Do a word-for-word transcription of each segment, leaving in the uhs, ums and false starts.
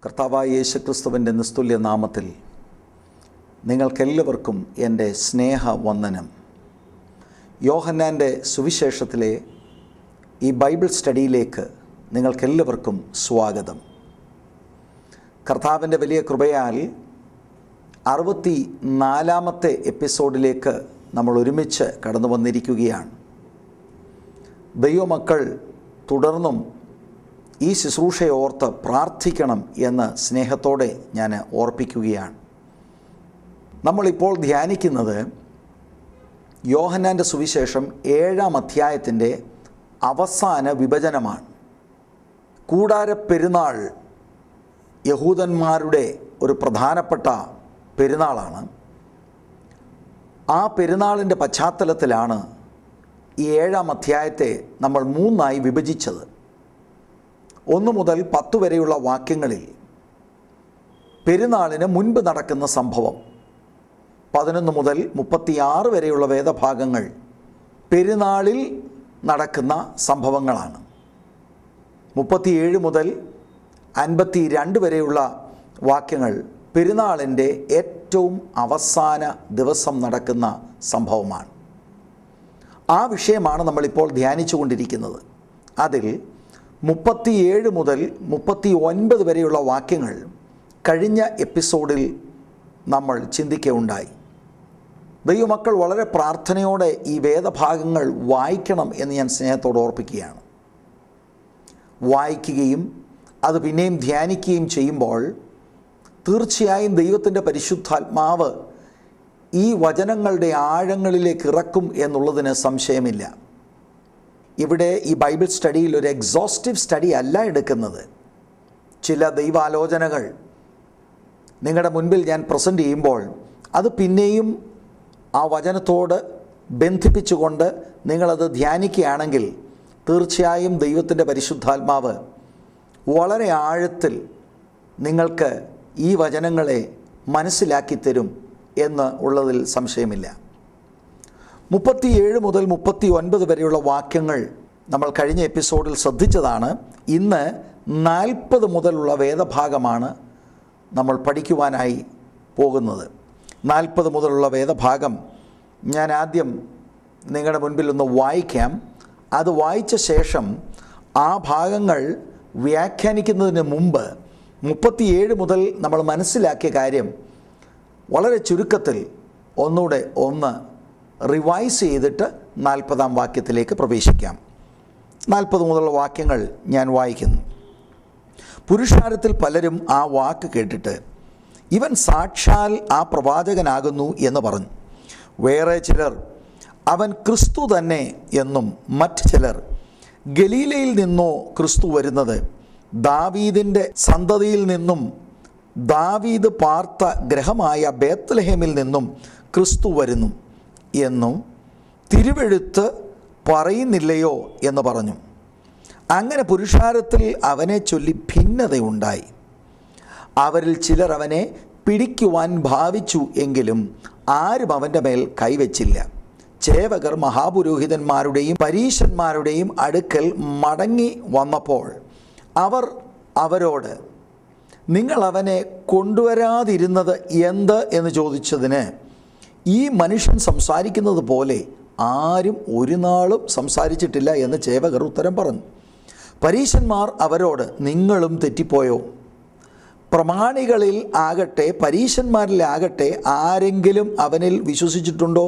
കർത്താവായ യേശുക്രിസ്തുവിൻ്റെ നിസ്തുല്യ നാമത്തിൽ നിങ്ങൾക്കെല്ലാവർക്കും എൻ്റെ സ്നേഹവന്ദനം. യോഹന്നാൻ്റെ സുവിശേഷത്തിലെ ഈ ബൈബിൾ സ്റ്റഡിയിലേക്ക് നിങ്ങൾക്കെല്ലാവർക്കും സ്വാഗതം. കർത്താവിൻ്റെ വലിയ കൃപയാൽ അറുപത്തി നാലാമത്തെ എപ്പിസോഡിലേക്ക് നമ്മൾ ഒരുമിച്ച് കടന്നു വന്നിരിക്കുകയാണ്. ദൈവമക്കൾ തുടർന്നും ഈ ശുശ്രൂഷയെ ഓർത്ത് പ്രാർത്ഥിക്കണം എന്ന് സ്നേഹത്തോടെ ഞാൻ ഓർപ്പിക്കുകയാണ്. നമ്മളിപ്പോൾ ധ്യാനിക്കുന്നത് യോഹന്നാൻ്റെ സുവിശേഷം ഏഴാം അധ്യായത്തിൻ്റെ അവസാന വിഭജനമാണ്. കൂടാര പെരുന്നാൾ യഹൂദന്മാരുടെ ഒരു പ്രധാനപ്പെട്ട പെരുന്നാളാണ്. ആ പെരുന്നാളിൻ്റെ പശ്ചാത്തലത്തിലാണ് ഈ ഏഴാം അധ്യായത്തെ നമ്മൾ മൂന്നായി വിഭജിച്ചത്. ഒന്ന് മുതൽ പത്ത് വരെയുള്ള വാക്യങ്ങളിൽ പെരുന്നാളിന് മുൻപ് നടക്കുന്ന സംഭവം, പതിനൊന്ന് മുതൽ മുപ്പത്തിയാറ് വരെയുള്ള വേദഭാഗങ്ങൾ പെരുന്നാളിൽ നടക്കുന്ന സംഭവങ്ങളാണ്. മുപ്പത്തിയേഴ് മുതൽ അൻപത്തി രണ്ട് വരെയുള്ള വാക്യങ്ങൾ പെരുന്നാളിൻ്റെ ഏറ്റവും അവസാന ദിവസം നടക്കുന്ന സംഭവമാണ്. ആ വിഷയമാണ് നമ്മളിപ്പോൾ ധ്യാനിച്ചു കൊണ്ടിരിക്കുന്നത്. അതിൽ മുപ്പത്തിയേഴ് മുതൽ മുപ്പത്തി ഒൻപത് വരെയുള്ള വാക്യങ്ങൾ കഴിഞ്ഞ എപ്പിസോഡിൽ നമ്മൾ ചിന്തിക്കുകയുണ്ടായി. ദൈവമക്കൾ വളരെ പ്രാർത്ഥനയോടെ ഈ വേദഭാഗങ്ങൾ വായിക്കണം എന്ന് ഞാൻ സ്നേഹത്തോട് ഓർപ്പിക്കുകയാണ്. വായിക്കുകയും അത് പിന്നെയും ധ്യാനിക്കുകയും ചെയ്യുമ്പോൾ തീർച്ചയായും ദൈവത്തിൻ്റെ പരിശുദ്ധാത്മാവ് ഈ വചനങ്ങളുടെ ആഴങ്ങളിലേക്ക് ഇറക്കും എന്നുള്ളതിന് സംശയമില്ല. ഇവിടെ ഈ ബൈബിൾ സ്റ്റഡിയിൽ ഒരു എക്സോസ്റ്റീവ് സ്റ്റഡി അല്ല എടുക്കുന്നത്. ചില ദൈവാലോചനകൾ നിങ്ങളുടെ മുൻപിൽ ഞാൻ പ്രസൻറ്റ് ചെയ്യുമ്പോൾ അത് പിന്നെയും ആ വചനത്തോട് ബന്ധിപ്പിച്ചുകൊണ്ട് നിങ്ങളത് ധ്യാനിക്കുകയാണെങ്കിൽ തീർച്ചയായും ദൈവത്തിൻ്റെ പരിശുദ്ധാത്മാവ് വളരെ ആഴത്തിൽ നിങ്ങൾക്ക് ഈ വചനങ്ങളെ മനസ്സിലാക്കി തരും എന്ന് ഉള്ളതിൽ സംശയമില്ല. മുപ്പത്തിയേഴ് മുതൽ മുപ്പത്തി ഒൻപത് വരെയുള്ള വാക്യങ്ങൾ നമ്മൾ കഴിഞ്ഞ എപ്പിസോഡിൽ ശ്രദ്ധിച്ചതാണ്. ഇന്ന് നാൽപ്പത് മുതലുള്ള വേദഭാഗമാണ് നമ്മൾ പഠിക്കുവാനായി പോകുന്നത്. നാൽപ്പത് മുതലുള്ള വേദഭാഗം ഞാൻ ആദ്യം നിങ്ങളുടെ മുൻപിൽ ഒന്ന് വായിക്കാം. അത് വായിച്ച ശേഷം ആ ഭാഗങ്ങൾ വ്യാഖ്യാനിക്കുന്നതിന് മുമ്പ് മുപ്പത്തിയേഴ് മുതൽ നമ്മൾ മനസ്സിലാക്കിയ കാര്യം വളരെ ചുരുക്കത്തിൽ ഒന്നുകൂടെ ഒന്ന് റിവൈസ് ചെയ്തിട്ട് നാൽപ്പതാം വാക്യത്തിലേക്ക് പ്രവേശിക്കാം. നാൽപ്പത് മുതലുള്ള വാക്യങ്ങൾ ഞാൻ വായിക്കുന്നു. പുരുഷാരത്തിൽ പലരും ആ വാക്ക് കേട്ടിട്ട് ഇവൻ സാക്ഷാൽ ആ പ്രവാചകനാകുന്നു എന്ന് പറഞ്ഞു. വേറെ ചിലർ അവൻ ക്രിസ്തു തന്നെ എന്നും, മറ്റ് ചിലർ ഗലീലയിൽ നിന്നോ ക്രിസ്തു വരുന്നത്, ദാവീദിൻ്റെ സന്തതിയിൽ നിന്നും, ദാവീദ് പാർത്ത ഗ്രഹമായ ബേത്ലഹേമിൽ നിന്നും ക്രിസ്തു വരുന്നു എന്നും തിരുവെഴുത്ത് പറയുന്നില്ലയോ എന്ന് പറഞ്ഞു. അങ്ങനെ പുരുഷാരത്തിൽ അവനെ ചൊല്ലി ഭിന്നതയുണ്ടായി. അവരിൽ ചിലർ അവനെ പിടിക്കുവാൻ ഭാവിച്ചു, എങ്കിലും ആരും അവൻ്റെ മേൽ കൈവച്ചില്ല. ചേവകർ മഹാപുരോഹിതന്മാരുടെയും പരീശന്മാരുടെയും അടുക്കൽ മടങ്ങി വന്നപ്പോൾ അവർ അവരോട്, നിങ്ങൾ അവനെ കൊണ്ടുവരാതിരുന്നത് എന്ത് എന്ന് ചോദിച്ചതിന്, ഈ മനുഷ്യൻ സംസാരിക്കുന്നത് പോലെ ആരും ഒരു നാളും സംസാരിച്ചിട്ടില്ല എന്ന് ചേവകർ ഉത്തരം പറഞ്ഞു. പരീശന്മാർ അവരോട്, നിങ്ങളും തെറ്റിപ്പോയോ? പ്രമാണികളിൽ ആകട്ടെ പരീശന്മാരിലാകട്ടെ ആരെങ്കിലും അവനിൽ വിശ്വസിച്ചിട്ടുണ്ടോ?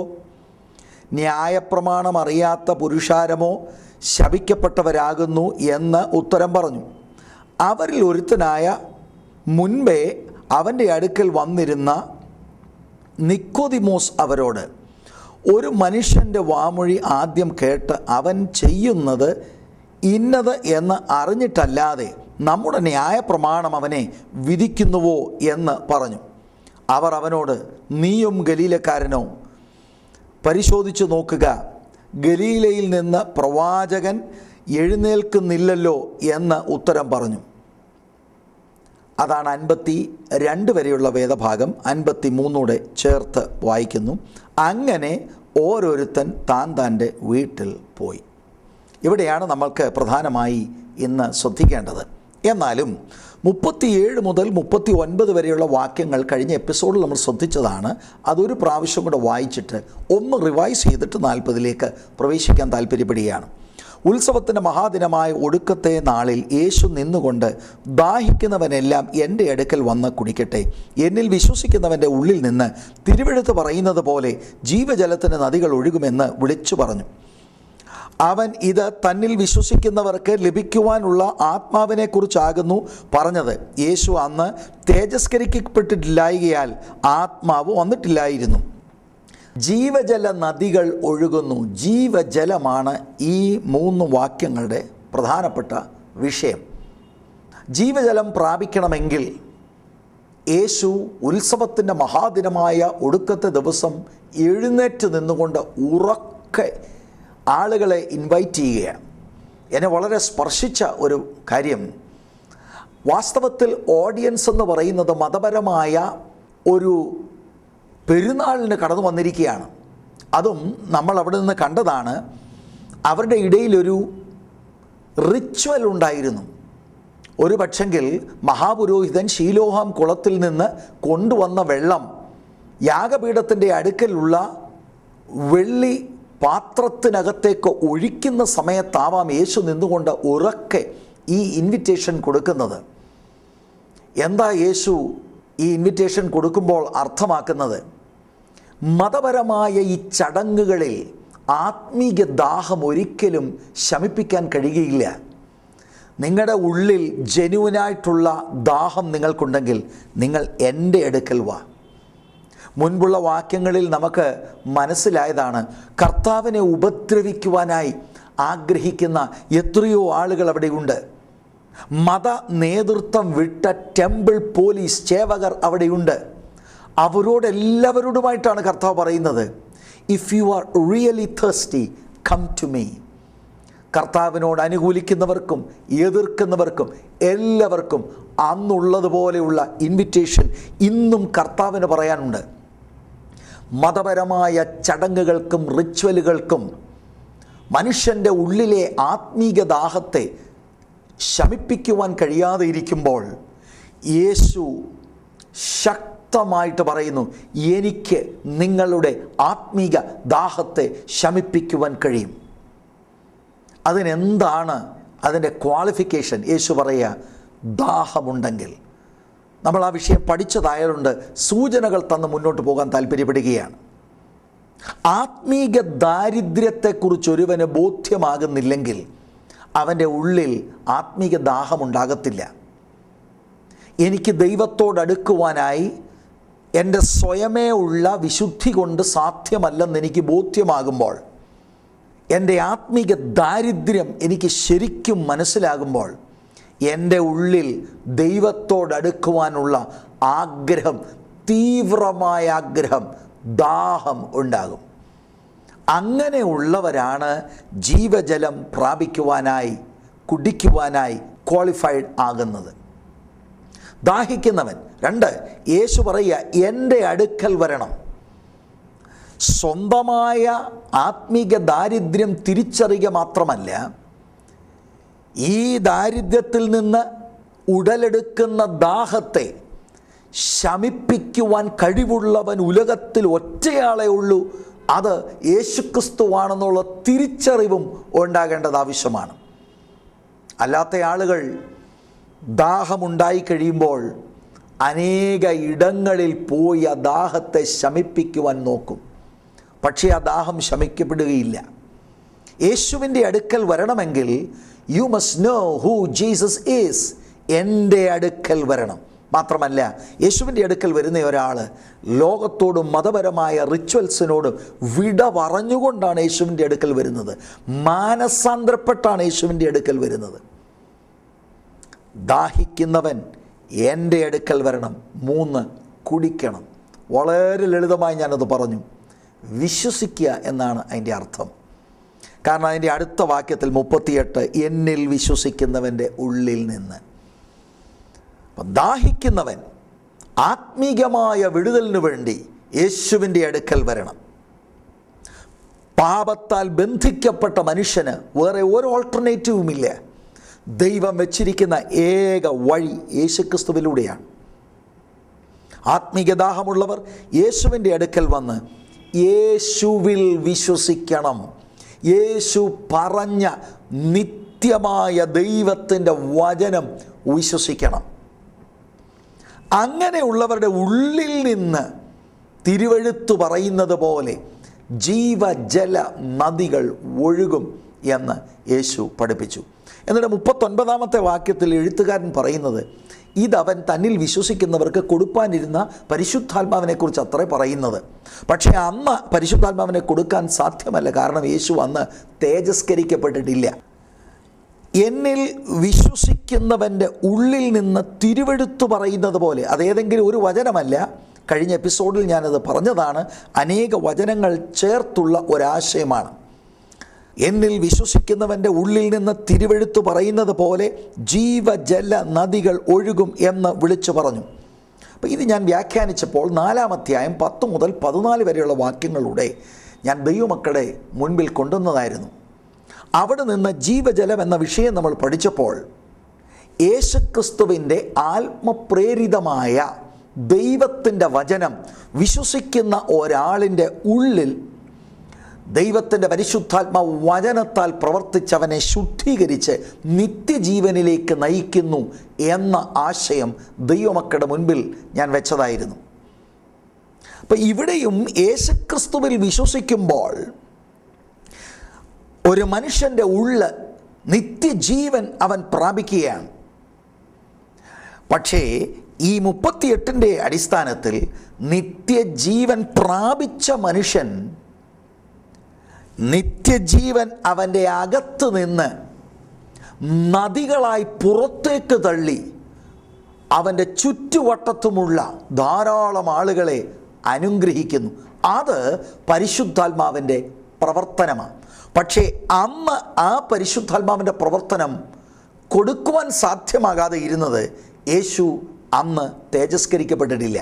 ന്യായപ്രമാണം അറിയാത്ത പുരുഷാരമോ ശപിക്കപ്പെട്ടവരാകുന്നു എന്ന് ഉത്തരം പറഞ്ഞു. അവരിൽ ഒരുത്തനായ മുൻപേ അവൻ്റെ അടുക്കൽ വന്നിരുന്ന നിക്കോദിമോസ് അവരോട്, ഒരു മനുഷ്യൻ്റെ വാമൊഴി ആദ്യം കേട്ട് അവൻ ചെയ്യുന്നത് ഇന്നത് എന്ന് അറിഞ്ഞിട്ടല്ലാതെ നമ്മുടെ ന്യായപ്രമാണം അവനെ വിധിക്കുന്നുവോ എന്ന് പറഞ്ഞു. അവർ അവനോട്, നീയും ഗലീലക്കാരനോ? പരിശോധിച്ചു നോക്കുക, ഗലീലയിൽ നിന്ന് പ്രവാചകൻ എഴുന്നേൽക്കുന്നില്ലല്ലോ എന്ന് ഉത്തരം പറഞ്ഞു. അതാണ് അൻപത്തി രണ്ട് വരെയുള്ള വേദഭാഗം. അൻപത്തി മൂന്നൂടെ ചേർത്ത് വായിക്കുന്നു. അങ്ങനെ ഓരോരുത്തൻ താൻ താൻ്റെ വീട്ടിൽ പോയി. ഇവിടെയാണ് നമ്മൾക്ക് പ്രധാനമായി ഇന്ന് ശ്രദ്ധിക്കേണ്ടത്. എന്നാലും മുപ്പത്തിയേഴ് മുതൽ മുപ്പത്തി ഒൻപത് വരെയുള്ള വാക്യങ്ങൾ കഴിഞ്ഞ എപ്പിസോഡിൽ നമ്മൾ ശ്രദ്ധിച്ചതാണ്. അതൊരു പ്രാവശ്യം കൂടെ വായിച്ചിട്ട് ഒന്ന് റിവൈസ് ചെയ്തിട്ട് നാൽപ്പതിലേക്ക് പ്രവേശിക്കാൻ താല്പര്യപ്പെടുകയാണ്. ഉത്സവത്തിൻ്റെ മഹാദിനമായ ഒടുക്കത്തെ നാളിൽ യേശു നിന്നുകൊണ്ട് ദാഹിക്കുന്നവനെല്ലാം എൻ്റെ അടുക്കൽ വന്ന് കുടിക്കട്ടെ, എന്നിൽ വിശ്വസിക്കുന്നവൻ്റെ ഉള്ളിൽ നിന്ന് തിരുവെഴുത്ത് പറയുന്നത് പോലെ ജീവജലത്തിന് നദികൾ ഒഴുകുമെന്ന് വിളിച്ചു പറഞ്ഞു. അവൻ ഇത് തന്നിൽ വിശ്വസിക്കുന്നവർക്ക് ലഭിക്കുവാനുള്ള ആത്മാവിനെക്കുറിച്ചാകുന്നു പറഞ്ഞത്. യേശു അന്ന് തേജസ്കരിക്കപ്പെട്ടിട്ടില്ലായകയാൽ ആത്മാവ് വന്നിട്ടില്ലായിരുന്നു. ജീവജല നദികൾ ഒഴുകുന്നു. ജീവജലമാണ് ഈ മൂന്ന് വാക്യങ്ങളുടെ പ്രധാനപ്പെട്ട വിഷയം. ജീവജലം പ്രാപിക്കണമെങ്കിൽ യേശു ഉത്സവത്തിൻ്റെ മഹാദിനമായ ഒടുക്കത്തെ ദിവസം എഴുന്നേറ്റ് നിന്നുകൊണ്ട് ഉറക്കെ ആളുകളെ ഇൻവൈറ്റ് ചെയ്യുകയാണ്. എന്നെ വളരെ സ്പർശിച്ച ഒരു കാര്യം, വാസ്തവത്തിൽ ഓഡിയൻസ് എന്ന് പറയുന്നത് മതപരമായ ഒരു പെരുന്നാളിന് കടന്നു വന്നിരിക്കുകയാണ്. അതും നമ്മൾ അവിടെ നിന്ന് കണ്ടതാണ്. അവരുടെ ഇടയിലൊരു റിച്വൽ ഉണ്ടായിരുന്നു. ഒരു പക്ഷെങ്കിൽ മഹാപുരോഹിതൻ ശീലോഹാം കുളത്തിൽ നിന്ന് കൊണ്ടുവന്ന വെള്ളം യാഗപീഠത്തിൻ്റെ അടുക്കലുള്ള വെള്ളി പാത്രത്തിനകത്തേക്ക് ഒഴിക്കുന്ന സമയത്താവാം യേശു നിന്നുകൊണ്ട് ഉറക്കെ ഈ ഇൻവിറ്റേഷൻ കൊടുക്കുന്നത്. എന്താ യേശു ഈ ഇൻവിറ്റേഷൻ കൊടുക്കുമ്പോൾ അർത്ഥമാക്കുന്നത്? മതപരമായ ഈ ചടങ്ങുകളിൽ ആത്മീയ ദാഹം ഒരിക്കലും ശമിപ്പിക്കാൻ കഴിയുകയില്ല. നിങ്ങളുടെ ഉള്ളിൽ ജെന്യുവനായിട്ടുള്ള ദാഹം നിങ്ങൾക്കുണ്ടെങ്കിൽ നിങ്ങൾ എൻ്റെ അടുക്കൽ വാ. മുൻപുള്ള വാക്യങ്ങളിൽ നമുക്ക് മനസ്സിലായതാണ്, കർത്താവിനെ ഉപദ്രവിക്കുവാനായി ആഗ്രഹിക്കുന്ന എത്രയോ ആളുകൾ അവിടെയുണ്ട്. മത നേതൃത്വം വിട്ട ടെമ്പിൾ പോലീസ് സേവകർ അവിടെയുണ്ട്. അവരോടെല്ലാവരോടുമായിട്ടാണ് കർത്താവ് പറയുന്നത്, if you are really thirsty come to me. കർത്താവിനോട് അനുകൂലിക്കുന്നവർക്കും എതിർക്കുന്നവർക്കും എല്ലാവർക്കും അന്നുള്ളതുപോലെയുള്ള ഇൻവിറ്റേഷൻ ഇന്നും കർത്താവിന് പറയാനുണ്ട്. മതപരമായ ചടങ്ങുകൾക്കും റിച്വലുകൾക്കും മനുഷ്യൻ്റെ ഉള്ളിലെ ആത്മീക ദാഹത്തെ ശമിപ്പിക്കുവാൻ കഴിയാതെ ഇരിക്കുമ്പോൾ യേശു ശക്തമായിട്ട് പറയുന്നു, എനിക്ക് നിങ്ങളുടെ ആത്മീക ദാഹത്തെ ശമിപ്പിക്കുവാൻ കഴിയും. അതിനെന്താണ് അതിൻ്റെ ക്വാളിഫിക്കേഷൻ? യേശു പറയുക, ദാഹമുണ്ടെങ്കിൽ. നമ്മൾ ആ വിഷയം പഠിച്ചതായതുകൊണ്ട് സൂചനകൾ തന്ന് മുന്നോട്ട് പോകാൻ താല്പര്യപ്പെടുകയാണ്. ആത്മീക ദാരിദ്ര്യത്തെക്കുറിച്ച് ഒരുവന് ബോധ്യമാകുന്നില്ലെങ്കിൽ അവൻ്റെ ഉള്ളിൽ ആത്മീക ദാഹമുണ്ടാകത്തില്ല. എനിക്ക് ദൈവത്തോടടുക്കുവാനായി എൻ്റെ സ്വയമേ ഉള്ള വിശുദ്ധി കൊണ്ട് സാധ്യമല്ലെന്ന് എനിക്ക് ബോധ്യമാകുമ്പോൾ, എൻ്റെ ആത്മീക ദാരിദ്ര്യം എനിക്ക് ശരിക്കും മനസ്സിലാകുമ്പോൾ, എൻ്റെ ഉള്ളിൽ ദൈവത്തോടടുക്കുവാനുള്ള ആഗ്രഹം, തീവ്രമായ ആഗ്രഹം, ദാഹം ഉണ്ടാകും. അങ്ങനെയുള്ളവരാണ് ജീവജലം പ്രാപിക്കുവാനായി, കുടിക്കുവാനായി ക്വാളിഫൈഡ് ആകുന്നത്. ദാഹിക്കുന്നവൻ. രണ്ട്, യേശു പറയുക, എൻ്റെ അടുക്കൽ വരണം. സ്വന്തമായ ആത്മീക ദാരിദ്ര്യം തിരിച്ചറിയുക മാത്രമല്ല, ഈ ദാരിദ്ര്യത്തിൽ നിന്ന് ഉടലെടുക്കുന്ന ദാഹത്തെ ശമിപ്പിക്കുവാൻ കഴിവുള്ളവൻ ഉലകത്തിൽ ഒറ്റയാളേ ഉള്ളൂ, അത് യേശുക്രിസ്തുവാണെന്നുള്ള തിരിച്ചറിവും ഉണ്ടാകേണ്ടത് ആവശ്യമാണ്. അല്ലാത്ത ആളുകൾ ദാഹമുണ്ടായി കഴിയുമ്പോൾ അനേക ഇടങ്ങളിൽ പോയി ആ ദാഹത്തെ ശമിപ്പിക്കുവാൻ നോക്കും. പക്ഷേ ആ ദാഹം ശമിക്കപ്പെടുകയില്ല. യേശുവിൻ്റെ അടുക്കൽ വരണമെങ്കിൽ you must know who Jesus is. എൻ്റെ അടുക്കൽ വരണം. മാത്രമല്ല, യേശുവിൻ്റെ അടുക്കൽ വരുന്ന ഒരാൾ ലോകത്തോടും മതപരമായ റിച്വൽസിനോടും വിട പറഞ്ഞുകൊണ്ടാണ് യേശുവിൻ്റെ അടുക്കൽ വരുന്നത്. മാനസാന്തരപ്പെട്ടാണ് യേശുവിൻ്റെ അടുക്കൽ വരുന്നത്. ദാഹിക്കുന്നവൻ എൻ്റെ അടുക്കൽ വരണം. മൂന്ന്, കുടിക്കണം. വളരെ ലളിതമായി ഞാനത് പറഞ്ഞു. വിശ്വസിക്കുക എന്നാണ് അതിൻ്റെ അർത്ഥം. കാരണം അതിൻ്റെ അടുത്ത വാക്യത്തിൽ മുപ്പത്തിയെട്ട്, എന്നിൽ വിശ്വസിക്കുന്നവൻ്റെ ഉള്ളിൽ നിന്ന്. അപ്പം ദാഹിക്കുന്നവൻ ആത്മീകമായ വിടുതലിനു വേണ്ടി യേശുവിൻ്റെ അടുക്കൽ വരണം. പാപത്താൽ ബന്ധിക്കപ്പെട്ട മനുഷ്യന് വേറെ ഒരു ഓൾട്ടർനേറ്റീവുമില്ല. ദൈവം വെച്ചിരിക്കുന്ന ഏക വഴി യേശുക്രിസ്തുവിലൂടെയാണ്. ആത്മീയ ദാഹമുള്ളവർ യേശുവിൻ്റെ അടുക്കൽ വന്ന് യേശുവിൽ വിശ്വസിക്കണം. യേശു പറഞ്ഞ നിത്യമായ ദൈവത്തിൻ്റെ വചനം വിശ്വസിക്കണം. അങ്ങനെയുള്ളവരുടെ ഉള്ളിൽ നിന്ന് തിരുവെഴുത്ത് പറയുന്നത് പോലെ ജീവജല നദികൾ ഒഴുകും എന്ന് യേശു പഠിപ്പിച്ചു. എന്നിട്ട് മുപ്പത്തൊൻപതാമത്തെ വാക്യത്തിൽ എഴുത്തുകാരൻ പറയുന്നത് ഇതവൻ തന്നിൽ വിശ്വസിക്കുന്നവർക്ക് കൊടുപ്പാനിരുന്ന പരിശുദ്ധാത്മാവിനെക്കുറിച്ച് അത്രേ പറയുന്നത്. പക്ഷേ അന്ന് പരിശുദ്ധാത്മാവിനെ കൊടുക്കാൻ സാധ്യമല്ല. കാരണം യേശു അന്ന് തേജസ്കരിക്കപ്പെട്ടിട്ടില്ല. എന്നിൽ വിശ്വസിക്കുന്നവൻ്റെ ഉള്ളിൽ നിന്ന് തിരുവെഴുത്ത് പറയുന്നത് പോലെ, അതേതെങ്കിലും ഒരു വചനമല്ല. കഴിഞ്ഞ എപ്പിസോഡിൽ ഞാനത് പറഞ്ഞതാണ്. അനേക വചനങ്ങൾ ചേർത്തുള്ള ഒരാശയമാണ്. എന്നിൽ വിശ്വസിക്കുന്നവൻ്റെ ഉള്ളിൽ നിന്ന് തിരുവെഴുത്ത് പറയുന്നത് പോലെ ജീവജല നദികൾ ഒഴുകും എന്ന് വിളിച്ചു പറഞ്ഞു. അപ്പോൾ ഇത് ഞാൻ വ്യാഖ്യാനിച്ചപ്പോൾ നാലാം അധ്യായം പത്ത് മുതൽ പതിനാല് വരെയുള്ള വാക്യങ്ങളുടെ ഞാൻ ദൈവമക്കളുടെ മുൻപിൽ കൊണ്ടുവന്നതായിരുന്നു. അവിടെ നിന്ന് ജീവജലം എന്ന വിഷയം നമ്മൾ പഠിച്ചപ്പോൾ യേശുക്രിസ്തുവിൻ്റെ ആത്മപ്രേരിതമായ ദൈവത്തിൻ്റെ വചനം വിശ്വസിക്കുന്ന ഒരാളിൻ്റെ ഉള്ളിൽ ദൈവത്തിൻ്റെ പരിശുദ്ധാത്മാവ് വചനത്താൽ പ്രവർത്തിച്ചവനെ ശുദ്ധീകരിച്ച് നിത്യജീവനിലേക്ക് നയിക്കുന്നു എന്ന ആശയം ദൈവമക്കളുടെ മുൻപിൽ ഞാൻ വെച്ചതായിരുന്നു. അപ്പം ഇവിടെയും യേശുക്രിസ്തുവിൽ വിശ്വസിക്കുമ്പോൾ ഒരു മനുഷ്യൻ്റെ ഉള്ളിൽ നിത്യജീവൻ അവൻ പ്രാപിക്കുകയാണ്. പക്ഷേ ഈ മുപ്പത്തിയെട്ടിൻ്റെ അടിസ്ഥാനത്തിൽ നിത്യജീവൻ പ്രാപിച്ച മനുഷ്യൻ നിത്യജീവൻ അവൻ്റെ അകത്ത് നിന്ന് നദികളായി പുറത്തേക്ക് തള്ളി അവൻ്റെ ചുറ്റുവട്ടത്തുമുള്ള ധാരാളം ആളുകളെ അനുഗ്രഹിക്കുന്നു. അത് പരിശുദ്ധാത്മാവിൻ്റെ പ്രവർത്തനമാണ്. പക്ഷേ അന്ന് ആ പരിശുദ്ധാത്മാവിൻ്റെ പ്രവർത്തനം കൊടുക്കുവാൻ സാധ്യമാകാതെ ഇരുന്നത് യേശു അന്ന് തേജസ്കരിക്കപ്പെട്ടിട്ടില്ല.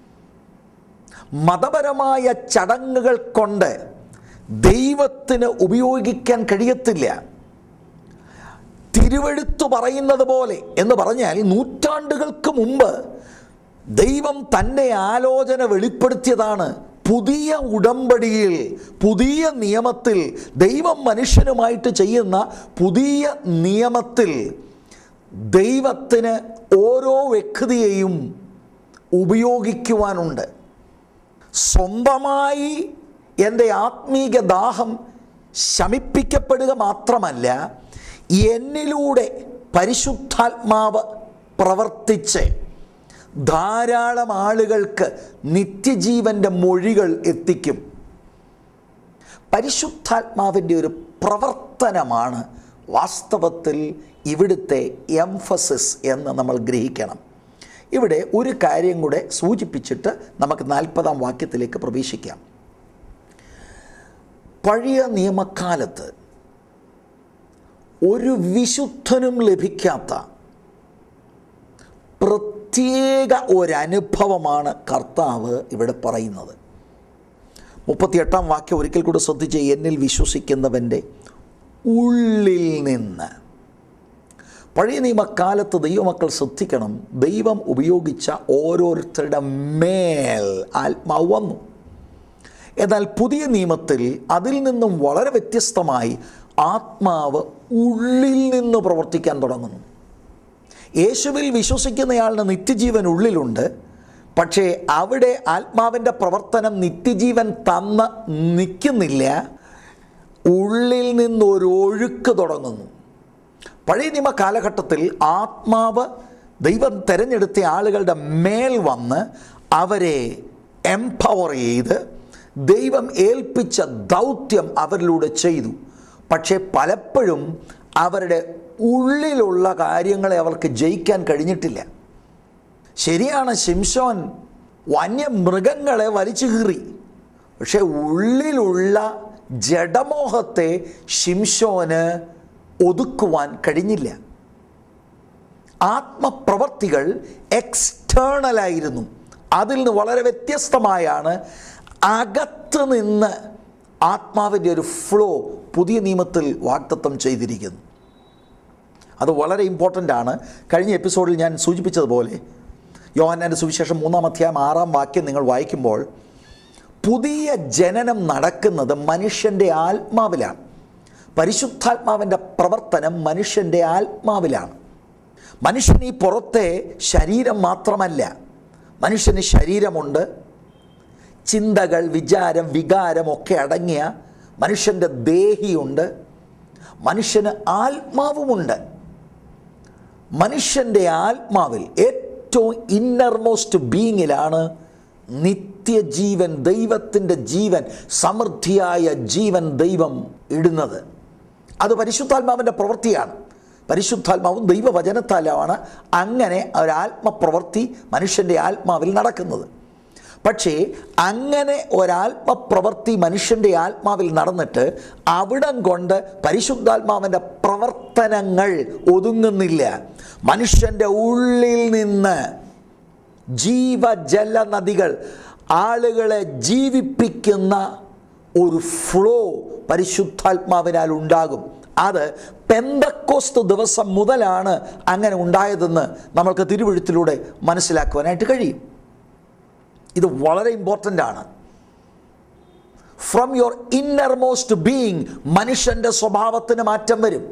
മതപരമായ ചടങ്ങുകൾ കൊണ്ട് ദൈവത്തിന് ഉപയോഗിക്കാൻ കഴിയത്തില്ല. തിരുവെഴുത്ത് പറയുന്നത് പോലെ എന്ന് പറഞ്ഞാൽ നൂറ്റാണ്ടുകൾക്ക് മുമ്പ് ദൈവം തൻ്റെ ആലോചന വെളിപ്പെടുത്തിയതാണ്. പുതിയ ഉടമ്പടിയിൽ, പുതിയ നിയമത്തിൽ, ദൈവം മനുഷ്യനുമായിട്ട് ചെയ്യുന്ന പുതിയ നിയമത്തിൽ ദൈവത്തിന് ഓരോ വ്യക്തിയെയും ഉപയോഗിക്കുവാനുണ്ട്. സ്വന്തമായി എൻ്റെ ആത്മീക ദാഹം ശമിപ്പിക്കപ്പെടുക മാത്രമല്ല, എന്നിലൂടെ പരിശുദ്ധാത്മാവ് പ്രവർത്തിച്ച് ധാരാളം ആളുകൾക്ക് നിത്യജീവൻ്റെ മൊഴികൾ എത്തിക്കും. പരിശുദ്ധാത്മാവിൻ്റെ ഒരു പ്രവർത്തനമാണ് വാസ്തവത്തിൽ ഇവിടുത്തെ എംഫസിസ് എന്ന് നമ്മൾ ഗ്രഹിക്കണം. ഇവിടെ ഒരു കാര്യം കൂടെ സൂചിപ്പിച്ചിട്ട് നമുക്ക് നാൽപ്പതാം വാക്യത്തിലേക്ക് പ്രവേശിക്കാം. പഴയ നിയമക്കാലത്ത് ഒരു വിശുദ്ധനും ലഭിക്കാത്ത പ്രത്യേക ഒരനുഭവമാണ് കർത്താവ് ഇവിടെ പറയുന്നത്. മുപ്പത്തിയെട്ടാം വാക്യം ഒരിക്കൽ കൂടെ ശ്രദ്ധിച്ച്, എന്നിൽ വിശ്വസിക്കുന്നവൻ്റെ ഉള്ളിൽ നിന്ന്. പഴയ നിയമക്കാലത്ത് ദൈവമക്കൾ ശ്രദ്ധിക്കണം, ദൈവം ഉപയോഗിച്ച ഓരോരുത്തരുടെ മേൽ ആത്മാവ് വന്നു. എന്നാൽ പുതിയ നിയമത്തിൽ അതിൽ നിന്നും വളരെ വ്യത്യസ്തമായി ആത്മാവ് ഉള്ളിൽ നിന്ന് പ്രവർത്തിക്കാൻ തുടങ്ങുന്നു. യേശുവിൽ വിശ്വസിക്കുന്നയാളിന് നിത്യജീവൻ ഉള്ളിലുണ്ട്. പക്ഷേ അവിടെ ആത്മാവിൻ്റെ പ്രവർത്തനം നിത്യജീവൻ തന്ന് നിൽക്കുന്നില്ല. ഉള്ളിൽ നിന്നൊരു ഒഴുക്ക് തുടങ്ങുന്നു. പഴയ നിയമ കാലഘട്ടത്തിൽ ആത്മാവ് ദൈവം തിരഞ്ഞെടുത്ത ആളുകളുടെ മേൽ വന്ന് അവരെ എംപവർ ചെയ്ത് ദൈവം ഏൽപ്പിച്ച ദൗത്യം അവരിലൂടെ ചെയ്തു. പക്ഷേ പലപ്പോഴും അവരുടെ ഉള്ളിലുള്ള കാര്യങ്ങളെ അവർക്ക് ജയിക്കാൻ കഴിഞ്ഞിട്ടില്ല. ശരിയാണ്, ശിംശോൻ വന്യമൃഗങ്ങളെ വലിച്ചു കീറി. പക്ഷേ ഉള്ളിലുള്ള ജഡമോഹത്തെ ശിംശോന് ഒതുക്കുവാൻ കഴിഞ്ഞില്ല. ആത്മപ്രവർത്തികൾ എക്സ്റ്റേണലായിരുന്നു. അതിൽ നിന്ന് വളരെ വ്യത്യസ്തമായാണ് അകത്ത് നിന്ന് ആത്മാവിൻ്റെ ഒരു ഫ്ലോ പുതിയ നിയമത്തിൽ വാഗ്ദത്തം ചെയ്തിരിക്കുന്നു. അത് വളരെ ഇമ്പോർട്ടൻ്റ് ആണ്. കഴിഞ്ഞ എപ്പിസോഡിൽ ഞാൻ സൂചിപ്പിച്ചതുപോലെ യോഹന്നാൻ്റെ സുവിശേഷം മൂന്നാം അധ്യായം ആറാം വാക്യം നിങ്ങൾ വായിക്കുമ്പോൾ പുതിയ ജനനം നടക്കുന്നത് മനുഷ്യൻ്റെ ആത്മാവിലാണ്. പരിശുദ്ധാത്മാവിൻ്റെ പ്രവർത്തനം മനുഷ്യൻ്റെ ആത്മാവിലാണ്. മനുഷ്യൻ ഈ പുറത്തെ ശരീരം മാത്രമല്ല, മനുഷ്യന് ശരീരമുണ്ട്, ചിന്തകൾ, വിചാരം, വികാരം ഒക്കെ അടങ്ങിയ മനുഷ്യൻ്റെ ദേഹിയുണ്ട്, മനുഷ്യന് ആത്മാവുമുണ്ട്. മനുഷ്യൻ്റെ ആത്മാവിൽ ഏറ്റവും ഇന്നർമോസ്റ്റ് ബീയിങ്ങിലാണ് നിത്യജീവൻ, ദൈവത്തിൻ്റെ ജീവൻ, സമൃദ്ധിയായ ജീവൻ ദൈവം ഇടുന്നത്. അത് പരിശുദ്ധാത്മാവിൻ്റെ പ്രവൃത്തിയാണ്. പരിശുദ്ധാത്മാവും ദൈവവചനത്താലാണ് അങ്ങനെ ഒരാത്മപ്രവൃത്തി മനുഷ്യൻ്റെ ആത്മാവിൽ നടക്കുന്നത്. പക്ഷേ അങ്ങനെ ഒരാത്മപ്രവൃത്തി മനുഷ്യൻ്റെ ആത്മാവിൽ നടന്നിട്ട് അവിടം കൊണ്ട് പരിശുദ്ധാത്മാവിൻ്റെ പ്രവർത്തനങ്ങൾ ഒതുങ്ങുന്നില്ല. മനുഷ്യൻ്റെ ഉള്ളിൽ നിന്ന് ജീവജല നദികൾ, ആളുകളെ ജീവിപ്പിക്കുന്ന ഒരു ഫ്ലോ പരിശുദ്ധാത്മാവിനാൽ ഉണ്ടാകും. അത് പെന്തക്കോസ്ത് ദിവസം മുതലാണ് അങ്ങനെ ഉണ്ടായതെന്ന് നമ്മൾക്ക് തിരുവെഴുത്തിലൂടെ മനസ്സിലാക്കുവാനായിട്ട് കഴിയും. ഇത് വളരെ ഇമ്പോർട്ടൻ്റ് ആണ്. ഫ്രം യുവർ ഇന്നർമോസ്റ്റ് ബീയിങ് മനുഷ്യൻ്റെ സ്വഭാവത്തിന് മാറ്റം വരും.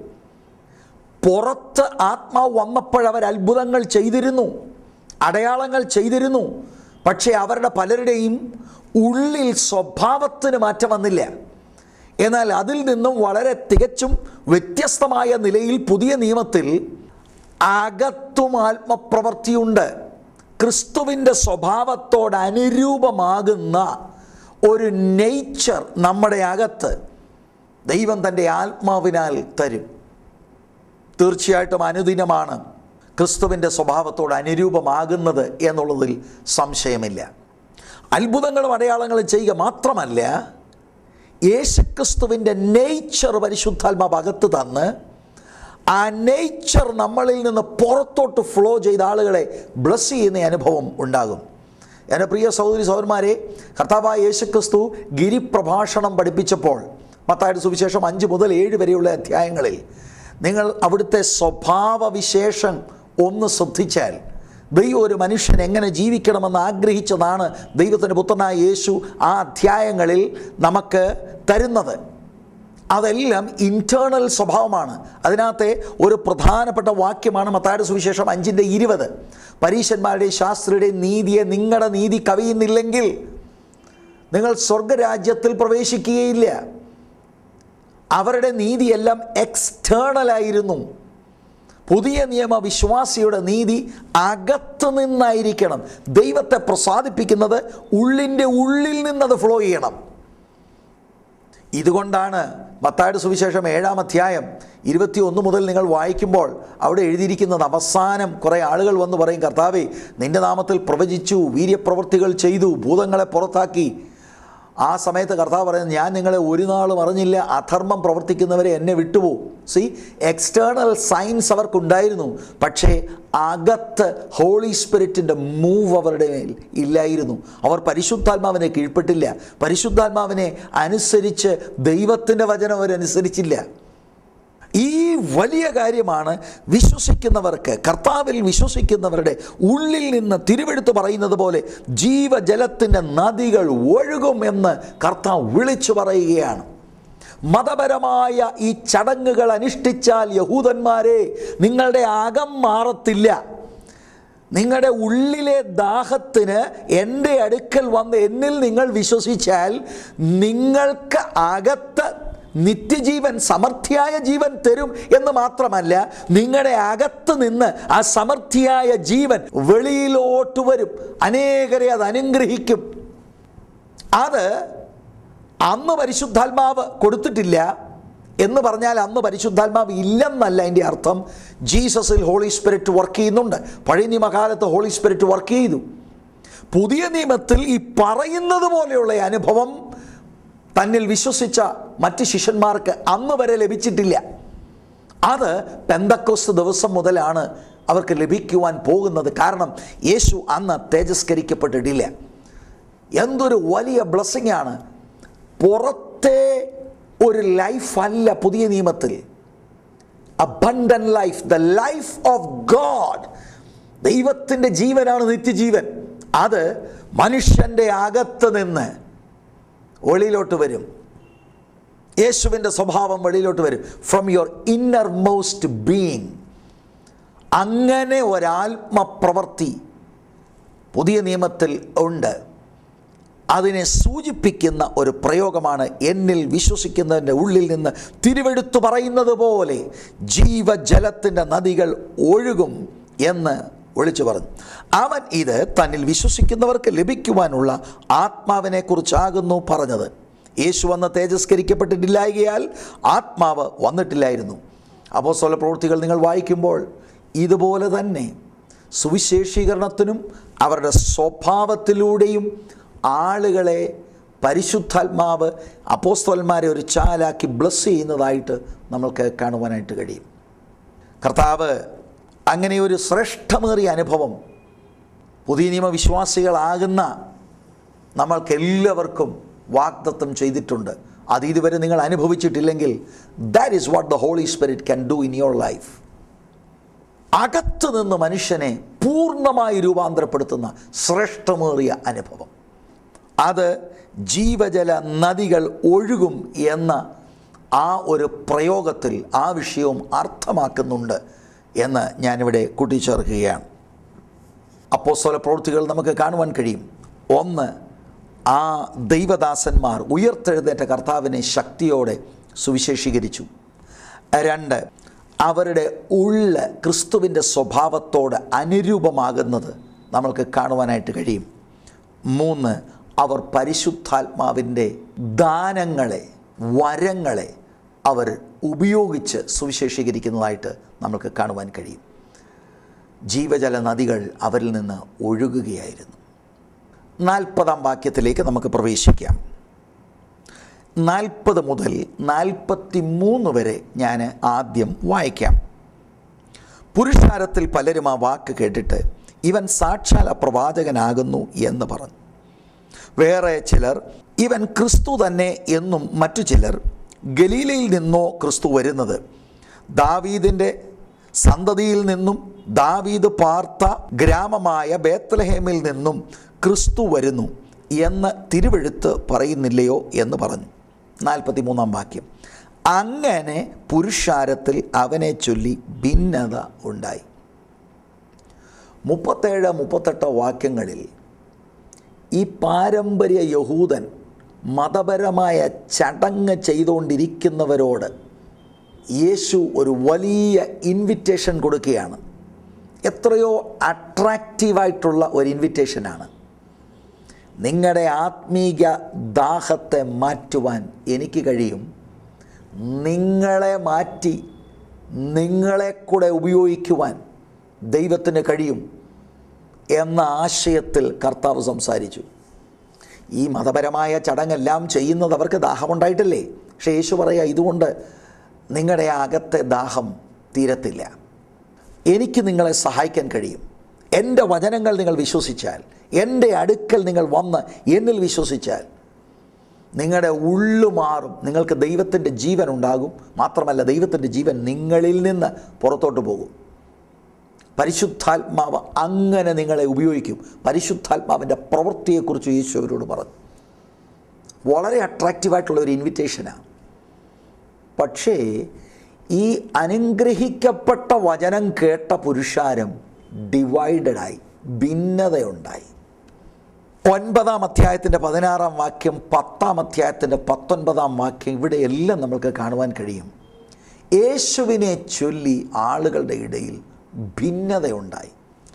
പുറത്ത് ആത്മാവ് വന്നപ്പോഴവർ അത്ഭുതങ്ങൾ ചെയ്തിരുന്നു, അടയാളങ്ങൾ ചെയ്തിരുന്നു. പക്ഷേ അവരുടെ പലരുടെയും ഉള്ളിൽ സ്വഭാവത്തിന് മാറ്റം വന്നില്ല. എന്നാൽ അതിൽ നിന്നും വളരെ തികച്ചും വ്യത്യസ്തമായ നിലയിൽ പുതിയ നിയമത്തിൽ അകത്തും ആത്മപ്രവൃത്തിയുണ്ട്. ക്രിസ്തുവിൻ്റെ സ്വഭാവത്തോട് അനുരൂപമാകുന്ന ഒരു നേച്ചർ നമ്മുടെ അകത്ത് ദൈവം തൻ്റെ ആത്മാവിനാൽ തരും. തീർച്ചയായിട്ടും അനുദിനമാണ് ക്രിസ്തുവിൻ്റെ സ്വഭാവത്തോട് അനുരൂപമാകുന്നത് എന്നുള്ളതിൽ സംശയമില്ല. അത്ഭുതങ്ങളും അടയാളങ്ങളും ചെയ്യുക മാത്രമല്ല, യേശുക്രിസ്തുവിൻ്റെ നേച്ചർ പരിശുദ്ധാത്മാവ് അകത്ത് തന്ന് ആ നേച്ചർ നമ്മളിൽ നിന്ന് പുറത്തോട്ട് ഫ്ലോ ചെയ്ത ആളുകളെ ബ്ലസ് ചെയ്യുന്ന അനുഭവം ഉണ്ടാകും. എൻ്റെ പ്രിയ സഹോദരി സഹോദരന്മാരെ, കർത്താവായ യേശുക്രിസ്തു ഗിരിപ്രഭാഷണം പഠിപ്പിച്ചപ്പോൾ മത്തായിയുടെ സുവിശേഷം അഞ്ച് മുതൽ ഏഴ് വരെയുള്ള അധ്യായങ്ങളിൽ നിങ്ങൾ അവിടുത്തെ സ്വഭാവവിശേഷം ഒന്ന് ശ്രദ്ധിച്ചാൽ ദൈവം ഒരു മനുഷ്യൻ എങ്ങനെ ജീവിക്കണമെന്ന് ആഗ്രഹിച്ചതാണ് ദൈവത്തിൻ്റെ പുത്രനായ യേശു ആ അധ്യായങ്ങളിൽ നമുക്ക് തരുന്നത്. അതെല്ലാം ഇൻറ്റേർണൽ സ്വഭാവമാണ്. അതിനകത്തെ ഒരു പ്രധാനപ്പെട്ട വാക്യമാണ് മത്തായിയുടെ സുവിശേഷം അഞ്ചിൻ്റെ ഇരുപത്. പരീശന്മാരുടെയും ശാസ്ത്രിയുടെയും നീതിയെ നിങ്ങളുടെ നീതി കവിയുന്നില്ലെങ്കിൽ നിങ്ങൾ സ്വർഗരാജ്യത്തിൽ പ്രവേശിക്കുകയില്ല. അവരുടെ നീതിയെല്ലാം എക്സ്റ്റേണലായിരുന്നു. പുതിയ നിയമ വിശ്വാസിയുടെ നീതി അകത്ത് നിന്നായിരിക്കണം. ദൈവത്തെ പ്രസാദിപ്പിക്കുന്നത് ഉള്ളിൻ്റെ ഉള്ളിൽ നിന്നത് ഫ്ലോ ചെയ്യണം. ഇതുകൊണ്ടാണ് മത്തായിയുടെ സുവിശേഷം ഏഴാം അധ്യായം ഇരുപത്തി ഒന്ന് മുതൽ നിങ്ങൾ വായിക്കുമ്പോൾ അവിടെ എഴുതിയിരിക്കുന്നത്, അവസാനം കുറേ ആളുകൾ വന്ന് പറയും, കർത്താവേ, നിൻ്റെ നാമത്തിൽ പ്രവചിച്ചു, വീര്യപ്രവൃത്തികൾ ചെയ്തു, ഭൂതങ്ങളെ പുറത്താക്കി. ആ സമയത്ത് കർത്താവ് പറയുന്നത്, ഞാൻ നിങ്ങളെ ഒരു നാളും അറിഞ്ഞില്ല, അധർമ്മം പ്രവർത്തിക്കുന്നവരെ എന്നെ വിട്ടുപോകും. സി, എക്സ്റ്റേണൽ സൈൻസ് അവർക്കുണ്ടായിരുന്നു, പക്ഷേ അകത്ത് ഹോളി സ്പിരിറ്റിൻ്റെ മൂവ് അവരുടെ മേൽ ഇല്ലായിരുന്നു. അവർ പരിശുദ്ധാത്മാവിനെ കീഴ്പ്പെട്ടില്ല. പരിശുദ്ധാത്മാവിനെ അനുസരിച്ച് ദൈവത്തിൻ്റെ വചനം അവരനുസരിച്ചില്ല. ഈ വലിയ കാര്യമാണ് വിശ്വസിക്കുന്നവർക്ക്, കർത്താവിൽ വിശ്വസിക്കുന്നവരുടെ ഉള്ളിൽ നിന്ന് തിരുവെടുത്ത് പറയുന്നത് പോലെ ജീവജലത്തിൻ്റെ നദികൾ ഒഴുകും എന്ന് കർത്താവ് വിളിച്ചു പറയുകയാണ്. മതപരമായ ഈ ചടങ്ങുകൾ അനുഷ്ഠിച്ചാൽ യഹൂദന്മാരെ നിങ്ങളുടെ അകം മാറത്തില്ല. നിങ്ങളുടെ ഉള്ളിലെ ദാഹത്തിന് എൻ്റെ അടുക്കൽ വന്ന് എന്നിൽ നിങ്ങൾ വിശ്വസിച്ചാൽ നിങ്ങൾക്ക് അകത്ത് നിത്യജീവൻ, സമൃദ്ധിയായ ജീവൻ തരും എന്ന് മാത്രമല്ല, നിങ്ങളുടെ അകത്ത് നിന്ന് ആ സമൃദ്ധിയായ ജീവൻ വെളിയിലോട്ട് വരും. അനേകരെ അത് അനുഗ്രഹിക്കും. അത് അന്ന് പരിശുദ്ധാത്മാവ് കൊടുത്തിട്ടില്ല എന്ന് പറഞ്ഞാൽ അന്ന് പരിശുദ്ധാത്മാവ് ഇല്ലെന്നല്ല അതിൻ്റെ അർത്ഥം. ജീസസിൽ ഹോളി സ്പിരിറ്റ് വർക്ക് ചെയ്യുന്നുണ്ട്. പഴയ നിയമകാലത്ത് ഹോളി സ്പിരിറ്റ് വർക്ക് ചെയ്തു. പുതിയ നിയമത്തിൽ ഈ പറയുന്നത് പോലെയുള്ള അനുഭവം തന്നിൽ വിശ്വസിച്ച മറ്റ് ശിഷ്യന്മാർക്ക് അന്ന് വരെ ലഭിച്ചിട്ടില്ല. അത് പെന്തക്കോസ്ത് ദിവസം മുതലാണ് അവർക്ക് ലഭിക്കുവാൻ പോകുന്നത്. കാരണം യേശു അന്ന് തേജസ്കരിക്കപ്പെട്ടിട്ടില്ല. എന്തൊരു വലിയ ബ്ലെസ്സിങ് ആണ്. പുറത്തെ ഒരു ലൈഫല്ല പുതിയ നിയമത്തിൽ. abundant life, the life of God. ദൈവത്തിൻ്റെ ജീവനാണ് നിത്യജീവൻ. അത് മനുഷ്യൻ്റെ അകത്ത് നിന്ന് വെളിയിലോട്ട് വരും. യേശുവിൻ്റെ സ്വഭാവം വെളിയിലോട്ട് വരും. From your innermost being. അങ്ങനെ ഒരാത്മപ്രവൃത്തി പുതിയ നിയമത്തിൽ ഉണ്ട്. അതിനെ സൂചിപ്പിക്കുന്ന ഒരു പ്രയോഗമാണ് എന്നിൽ വിശ്വസിക്കുന്നതിൻ്റെ ഉള്ളിൽ നിന്ന് തിരുവെടുത്തു പറയുന്നത് പോലെ ജീവജലത്തിൻ്റെ നദികൾ ഒഴുകും എന്ന് വിളിച്ചു പറഞ്ഞു. അവൻ ഇത് തന്നിൽ വിശ്വസിക്കുന്നവർക്ക് ലഭിക്കുവാനുള്ള ആത്മാവിനെക്കുറിച്ചാകുന്നു പറഞ്ഞത്. യേശു വന്ന് തേജസ്കരിക്കപ്പെട്ടിട്ടില്ലായകയാൽ ആത്മാവ് വന്നിട്ടില്ലായിരുന്നു. അപ്പോസ്തല പ്രവൃത്തികൾ നിങ്ങൾ വായിക്കുമ്പോൾ ഇതുപോലെ തന്നെ സുവിശേഷീകരണത്തിനും അവരുടെ സ്വഭാവത്തിലൂടെയും ആളുകളെ പരിശുദ്ധാത്മാവ് അപ്പോസ്തലന്മാരെ ഒരു ചാലാക്കി ബ്ലസ് ചെയ്യുന്നതായിട്ട് നമ്മൾക്ക് കാണുവാനായിട്ട് കഴിയും. കർത്താവ് അങ്ങനെ ഒരു ശ്രേഷ്ഠമേറിയ അനുഭവം പുതിയ നിയമ വിശ്വാസികളാകുന്ന നമ്മൾക്കെല്ലാവർക്കും വാഗ്ദത്തം ചെയ്തിട്ടുണ്ട്. അത് ഇതുവരെ നിങ്ങൾ അനുഭവിച്ചിട്ടില്ലെങ്കിൽ that is what the holy spirit can do in your life. അകത്തു നിന്ന് മനുഷ്യനെ പൂർണ്ണമായി രൂപാന്തരപ്പെടുത്തുന്ന ശ്രേഷ്ഠമേറിയ അനുഭവം. അത് ജീവജല നദികൾ ഒഴുകും എന്ന ആ ഒരു പ്രയോഗത്തിൽ ആ വിഷയവും അർത്ഥമാക്കുന്നുണ്ട് എന്ന് ഞാനിവിടെ കൂട്ടിച്ചേർക്കുകയാണ്. അപ്പോസ്തല പ്രവൃത്തികൾ നമുക്ക് കാണുവാൻ കഴിയും. ഒന്ന്, ആ ദൈവദാസന്മാർ ഉയർത്തെഴുന്നേറ്റ കർത്താവിനെ ശക്തിയോടെ സുവിശേഷീകരിച്ചു. രണ്ട്, അവരുടെ ഉള്ള് ക്രിസ്തുവിൻ്റെ സ്വഭാവത്തോട് അനുരൂപമാകുന്നത് നമ്മൾക്ക് കാണുവാനായിട്ട് കഴിയും. മൂന്ന്, അവർ പരിശുദ്ധാത്മാവിൻ്റെ ദാനങ്ങളെ, വരങ്ങളെ അവർ ഉപയോഗിച്ച് സുവിശേഷീകരിക്കുന്നതായിട്ട് നമുക്ക് കാണുവാൻ കഴിയും. ജീവജല നദികൾ അവരിൽ നിന്ന് ഒഴുകുകയായിരുന്നു. നാൽപ്പതാം വാക്യത്തിലേക്ക് നമുക്ക് പ്രവേശിക്കാം. നാൽപ്പത് മുതൽ നാൽപ്പത്തി മൂന്ന് വരെ ഞാൻ ആദ്യം വായിക്കാം. പുരുഷാരത്തിൽ പലരും ആ വാക്ക് കേട്ടിട്ട് ഇവൻ സാക്ഷാൽ പ്രവാചകനാകുന്നു എന്ന് പറഞ്ഞു. വേറെ ചിലർ ഇവൻ ക്രിസ്തു തന്നെ എന്നും, മറ്റു ചിലർ ഗലീലയിൽ നിന്നോ ക്രിസ്തു വരുന്നത്, ദാവീദിൻ്റെ സന്തതിയിൽ നിന്നും ദാവീദ് പാർത്ത ഗ്രാമമായ ബേത്ലഹേമിൽ നിന്നും ക്രിസ്തു വരുന്നു എന്ന് തിരുവെഴുത്ത് പറയുന്നില്ലയോ എന്ന് പറഞ്ഞു. നാൽപ്പത്തി മൂന്നാം വാക്യം. അങ്ങനെ പുരുഷാരത്തിൽ അവനെ ചൊല്ലി ഭിന്നത ഉണ്ടായി. മുപ്പത്തേഴ് മുപ്പത്തെട്ട് വാക്യങ്ങളിൽ ഈ പാരമ്പര്യ യഹൂദൻ മതപരമായ ചടങ്ങ് ചെയ്തുകൊണ്ടിരിക്കുന്നവരോട് യേശു ഒരു വലിയ ഇൻവിറ്റേഷൻ കൊടുക്കുകയാണ്. എത്രയോ അട്രാക്റ്റീവായിട്ടുള്ള ഒരു ഇൻവിറ്റേഷനാണ്. നിങ്ങളുടെ ആത്മീക ദാഹത്തെ മാറ്റുവാൻ എനിക്ക് കഴിയും. നിങ്ങളെ മാറ്റി നിങ്ങളെ കൂടെ ഉപയോഗിക്കുവാൻ ദൈവത്തിന് കഴിയും എന്ന ആശയത്തിൽ കർത്താവ് സംസാരിച്ചു. ഈ മതപരമായ ചടങ്ങെല്ലാം ചെയ്യുന്നത് അവർക്ക് ദാഹമുണ്ടായിട്ടല്ലേ. പക്ഷേ യേശു പറയുക, ഇതുകൊണ്ട് നിങ്ങളുടെ അകത്തെ ദാഹം തീരത്തില്ല. എനിക്ക് നിങ്ങളെ സഹായിക്കാൻ കഴിയും. എൻ്റെ വചനങ്ങൾ നിങ്ങൾ വിശ്വസിച്ചാൽ, എൻ്റെ അടുക്കൽ നിങ്ങൾ വന്ന് എന്നിൽ വിശ്വസിച്ചാൽ നിങ്ങളുടെ ഉള്ളു മാറും. നിങ്ങൾക്ക് ദൈവത്തിൻ്റെ ജീവൻ ഉണ്ടാകും. മാത്രമല്ല, ദൈവത്തിൻ്റെ ജീവൻ നിങ്ങളിൽ നിന്ന് പുറത്തോട്ട് പോകും. പരിശുദ്ധാത്മാവ് അങ്ങനെ നിങ്ങളെ ഉപയോഗിക്കും. പരിശുദ്ധാത്മാവിൻ്റെ പ്രവൃത്തിയെക്കുറിച്ച് യേശു അവരോട് പറഞ്ഞു. വളരെ അട്രാക്റ്റീവായിട്ടുള്ള ഒരു ഇൻവിറ്റേഷനാണ്. പക്ഷേ ഈ അനുഗ്രഹിക്കപ്പെട്ട വചനം കേട്ട പുരുഷാരം ഡിവൈഡഡായി, ഭിന്നതയുണ്ടായി. ഒൻപതാം അധ്യായത്തിൻ്റെ പതിനാറാം വാക്യം, പത്താം അധ്യായത്തിൻ്റെ പത്തൊൻപതാം വാക്യം, ഇവിടെയെല്ലാം നമുക്ക് കാണുവാൻ കഴിയും. യേശുവിനെ ചൊല്ലി ആളുകളുടെ ഇടയിൽ ഭിന്നതയുണ്ടായി.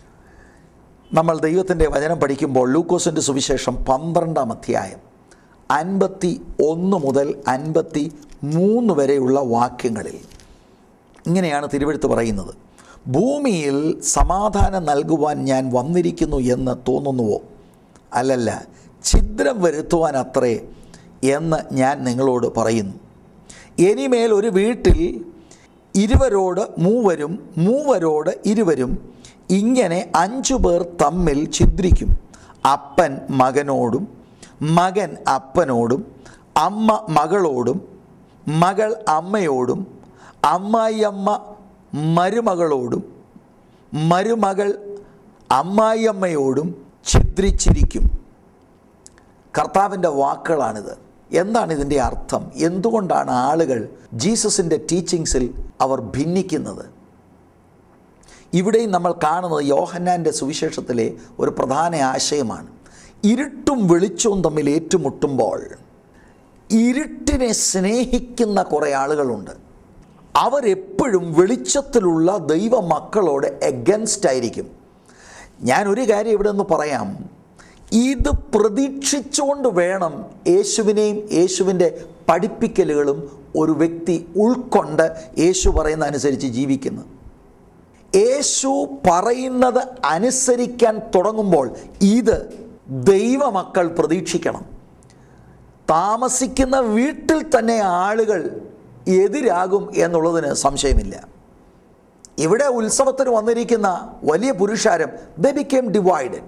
നമ്മൾ ദൈവത്തിൻ്റെ വചനം പഠിക്കുമ്പോൾ ലൂക്കോസിൻ്റെ സുവിശേഷം പന്ത്രണ്ടാം അധ്യായം അൻപത്തി ഒന്ന് മുതൽ അൻപത്തി മൂന്ന് വരെയുള്ള വാക്യങ്ങളിൽ ഇങ്ങനെയാണ് തിരുവെഴുത്ത് പറയുന്നത്. ഭൂമിയിൽ സമാധാനം നൽകുവാൻ ഞാൻ വന്നിരിക്കുന്നു എന്ന് തോന്നുന്നുവോ? അല്ലല്ല, ഛിദ്രം വരുത്തുവാൻ അത്രേ എന്ന് ഞാൻ നിങ്ങളോട് പറയുന്നു. ഇനിമേൽ ഒരു വീട്ടിൽ ഇരുവരോട് മൂവരും, മൂവരോട് ഇരുവരും, ഇങ്ങനെ അഞ്ചു പേർ തമ്മിൽ ഛിദ്രിക്കും. അപ്പൻ മകനോടും, മകൻ അപ്പനോടും, അമ്മ മകളോടും, മകൾ അമ്മയോടും, അമ്മായിയമ്മ മരുമകളോടും മരുമകൾ അമ്മായിയമ്മയോടും ഛിദ്രിച്ചിരിക്കും. കർത്താവിൻ്റെ വാക്കുകളാണിത്. എന്താണ് ഇതിൻ്റെ അർത്ഥം? എന്തുകൊണ്ടാണ് ആളുകൾ ജീസസിൻ്റെ ടീച്ചിങ്സിൽ അവർ ഭിന്നിക്കുന്നത്? ഇവിടെയും നമ്മൾ കാണുന്നത് യോഹന്നാൻ്റെ സുവിശേഷത്തിലെ ഒരു പ്രധാന ആശയമാണ്. ഇരുട്ടും വെളിച്ചവും തമ്മിൽ ഏറ്റുമുട്ടുമ്പോൾ ഇരുട്ടിനെ സ്നേഹിക്കുന്ന കുറേ ആളുകളുണ്ട്. അവരെപ്പോഴും വെളിച്ചത്തിലുള്ള ദൈവമക്കളോട് എഗൻസ്റ്റ് ആയിരിക്കും. ഞാനൊരു കാര്യം ഇവിടെ നിന്ന് പറയാം. ഇത് പ്രതീക്ഷിച്ചുകൊണ്ട് വേണം യേശുവിനെയും യേശുവിൻ്റെ പഠിപ്പിക്കലുകളും ഒരു വ്യക്തി ഉൾക്കൊണ്ട് യേശു പറയുന്ന അനുസരിച്ച് ജീവിക്കുന്നത്. യേശു പറയുന്നത് അനുസരിക്കാൻ തുടങ്ങുമ്പോൾ ഇത് ദൈവമക്കൾ പ്രതീക്ഷിക്കണം. താമസിക്കുന്ന വീട്ടിൽ തന്നെ ആളുകൾ എതിരാകും എന്നുള്ളതിന് സംശയമില്ല. ഇവിടെ ഉത്സവത്തിന് വന്നിരിക്കുന്ന വലിയ പുരുഷാരം ദേ ബിക്കേം ഡിവൈഡഡ്.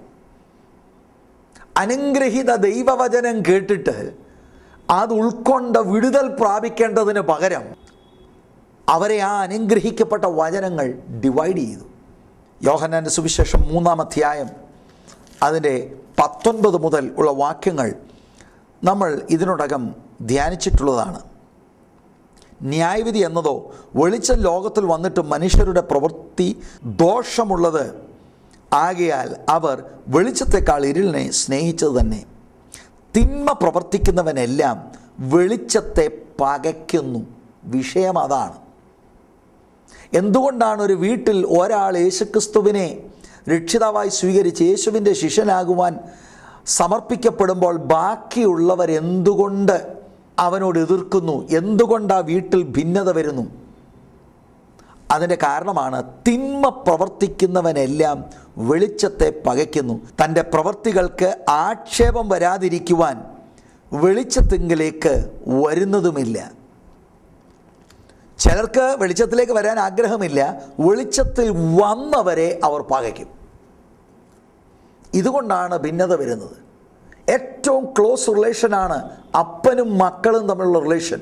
അനുഗ്രഹീത ദൈവവചനം കേട്ടിട്ട് അത് ഉൾക്കൊണ്ട് വിടുതൽ പ്രാപിക്കേണ്ടതിന് പകരം അവരെ ആ അനുഗ്രഹിക്കപ്പെട്ട വചനങ്ങൾ ഡിവൈഡ് ചെയ്തു. യോഹന്നാൻ്റെ സുവിശേഷം മൂന്നാം അധ്യായം അതിൻ്റെ പത്തൊൻപത് മുതൽ ഉള്ള വാക്യങ്ങൾ നമ്മൾ ഇതിനോടകം ധ്യാനിച്ചിട്ടുള്ളതാണ്. ന്യായവിധി എന്നതോ വെളിച്ചം ലോകത്തിൽ വന്നിട്ട് മനുഷ്യരുടെ പ്രവൃത്തി ദോഷമുള്ളത് ആകയാൽ അവർ വെളിച്ചത്തെക്കാൾ ഇരുളിനെ സ്നേഹിച്ചത് തന്നെ. തിന്മ പ്രവർത്തിക്കുന്നവനെല്ലാം വെളിച്ചത്തെ പകയ്ക്കുന്നു. വിഷയം അതാണ്. എന്തുകൊണ്ടാണ് ഒരു വീട്ടിൽ ഒരാൾ യേശുക്രിസ്തുവിനെ രക്ഷിതാവായി സ്വീകരിച്ച് യേശുവിൻ്റെ ശിഷ്യനാകുവാൻ സമർപ്പിക്കപ്പെടുമ്പോൾ ബാക്കിയുള്ളവരെന്തുകൊണ്ട് അവനോട് എതിർക്കുന്നു? എന്തുകൊണ്ട് ആ വീട്ടിൽ ഭിന്നത വരുന്നു? അതിൻ്റെ കാരണമാണ് തിന്മ പ്രവർത്തിക്കുന്നവനെല്ലാം വെളിച്ചത്തെ പകയ്ക്കുന്നു. തൻ്റെ പ്രവൃത്തികൾക്ക് ആക്ഷേപം വരാതിരിക്കുവാൻ വെളിച്ചത്തിങ്കിലേക്ക് വരുന്നതുമില്ല. ചിലർക്ക് വെളിച്ചത്തിലേക്ക് വരാൻ ആഗ്രഹമില്ല. വെളിച്ചത്തിൽ വന്നവരെ അവർ പകയ്ക്കും. ഇതുകൊണ്ടാണ് ഭിന്നത വരുന്നത്. ഏറ്റവും ക്ലോസ് റിലേഷനാണ് അപ്പനും മക്കളും തമ്മിലുള്ള റിലേഷൻ.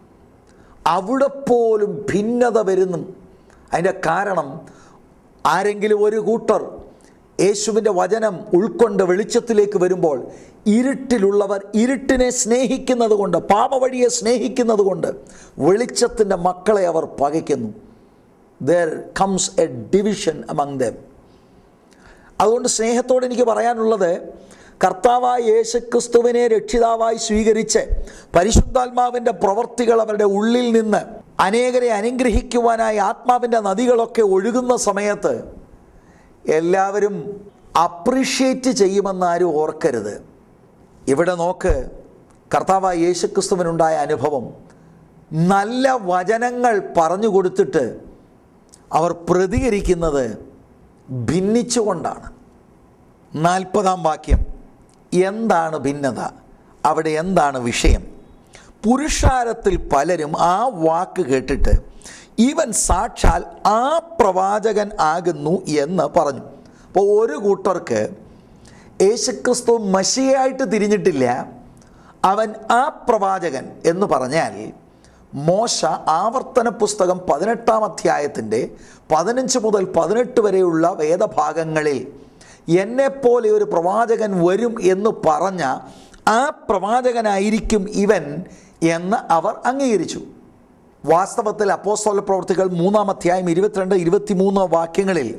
അവിടെ പോലും ഭിന്നത വരുന്നു. അതിൻ്റെ കാരണം ആരെങ്കിലും ഒരു കൂട്ടർ യേശുവിൻ്റെ വചനം ഉൾക്കൊണ്ട് വെളിച്ചത്തിലേക്ക് വരുമ്പോൾ ഇരുട്ടിലുള്ളവർ ഇരുട്ടിനെ സ്നേഹിക്കുന്നത് കൊണ്ട്, പാപവഴിയെ സ്നേഹിക്കുന്നത് കൊണ്ട് വെളിച്ചത്തിൻ്റെ മക്കളെ അവർ പകയ്ക്കുന്നു. there comes a division among them. അതുകൊണ്ട് സ്നേഹത്തോടെ എനിക്ക് പറയാനുള്ളത്, കർത്താവായ യേശുക്രിസ്തുവിനെ രക്ഷിതാവായി സ്വീകരിച്ച് പരിശുദ്ധാത്മാവിൻ്റെ പ്രവൃത്തികൾ അവരുടെ ഉള്ളിൽ നിന്ന് അനേകരെ അനുഗ്രഹിക്കുവാനായി ആത്മാവിൻ്റെ നദികളൊക്കെ ഒഴുകുന്ന സമയത്ത് എല്ലാവരും അപ്രീഷിയേറ്റ് ചെയ്യുമെന്നാരും ഓർക്കരുത്. ഇവിടെ നോക്ക്, കർത്താവായ യേശുക്രിസ്തുവിനുണ്ടായ അനുഭവം. നല്ല വചനങ്ങൾ പറഞ്ഞു കൊടുത്തിട്ട് അവർ പ്രതികരിക്കുന്നത് ഭിന്നിച്ചുകൊണ്ടാണ്. നാൽപ്പതാം വാക്യം. എന്താണ് ഭിന്നത? അവിടെ എന്താണ് വിഷയം? പുരുഷാരത്തിൽ പലരും ആ വാക്ക് കേട്ടിട്ട് ഇവൻ സാക്ഷാൽ ആ പ്രവാചകൻ ആകുന്നു എന്ന് പറഞ്ഞു. അപ്പോൾ ഒരു കൂട്ടർക്ക് യേശുക്രിസ്തു മശിയായിട്ട് തിരിഞ്ഞിട്ടില്ല, അവൻ ആ പ്രവാചകൻ എന്ന് പറഞ്ഞാൽ മോശ ആവർത്തന പുസ്തകം പതിനെട്ടാം അധ്യായത്തിൻ്റെ പതിനഞ്ച് മുതൽ പതിനെട്ട് വരെയുള്ള വേദഭാഗങ്ങളിൽ എന്നെപ്പോലെ ഒരു പ്രവാചകൻ വരും എന്ന് പറഞ്ഞ ആ പ്രവാചകനായിരിക്കും ഇവൻ എന്ന് അവർ അംഗീകരിച്ചു. വാസ്തവത്തിൽ അപ്പോസ്തല പ്രവൃത്തികൾ മൂന്നാം അധ്യായം ഇരുപത്തിരണ്ട് ഇരുപത്തിമൂന്ന് വാക്യങ്ങളിൽ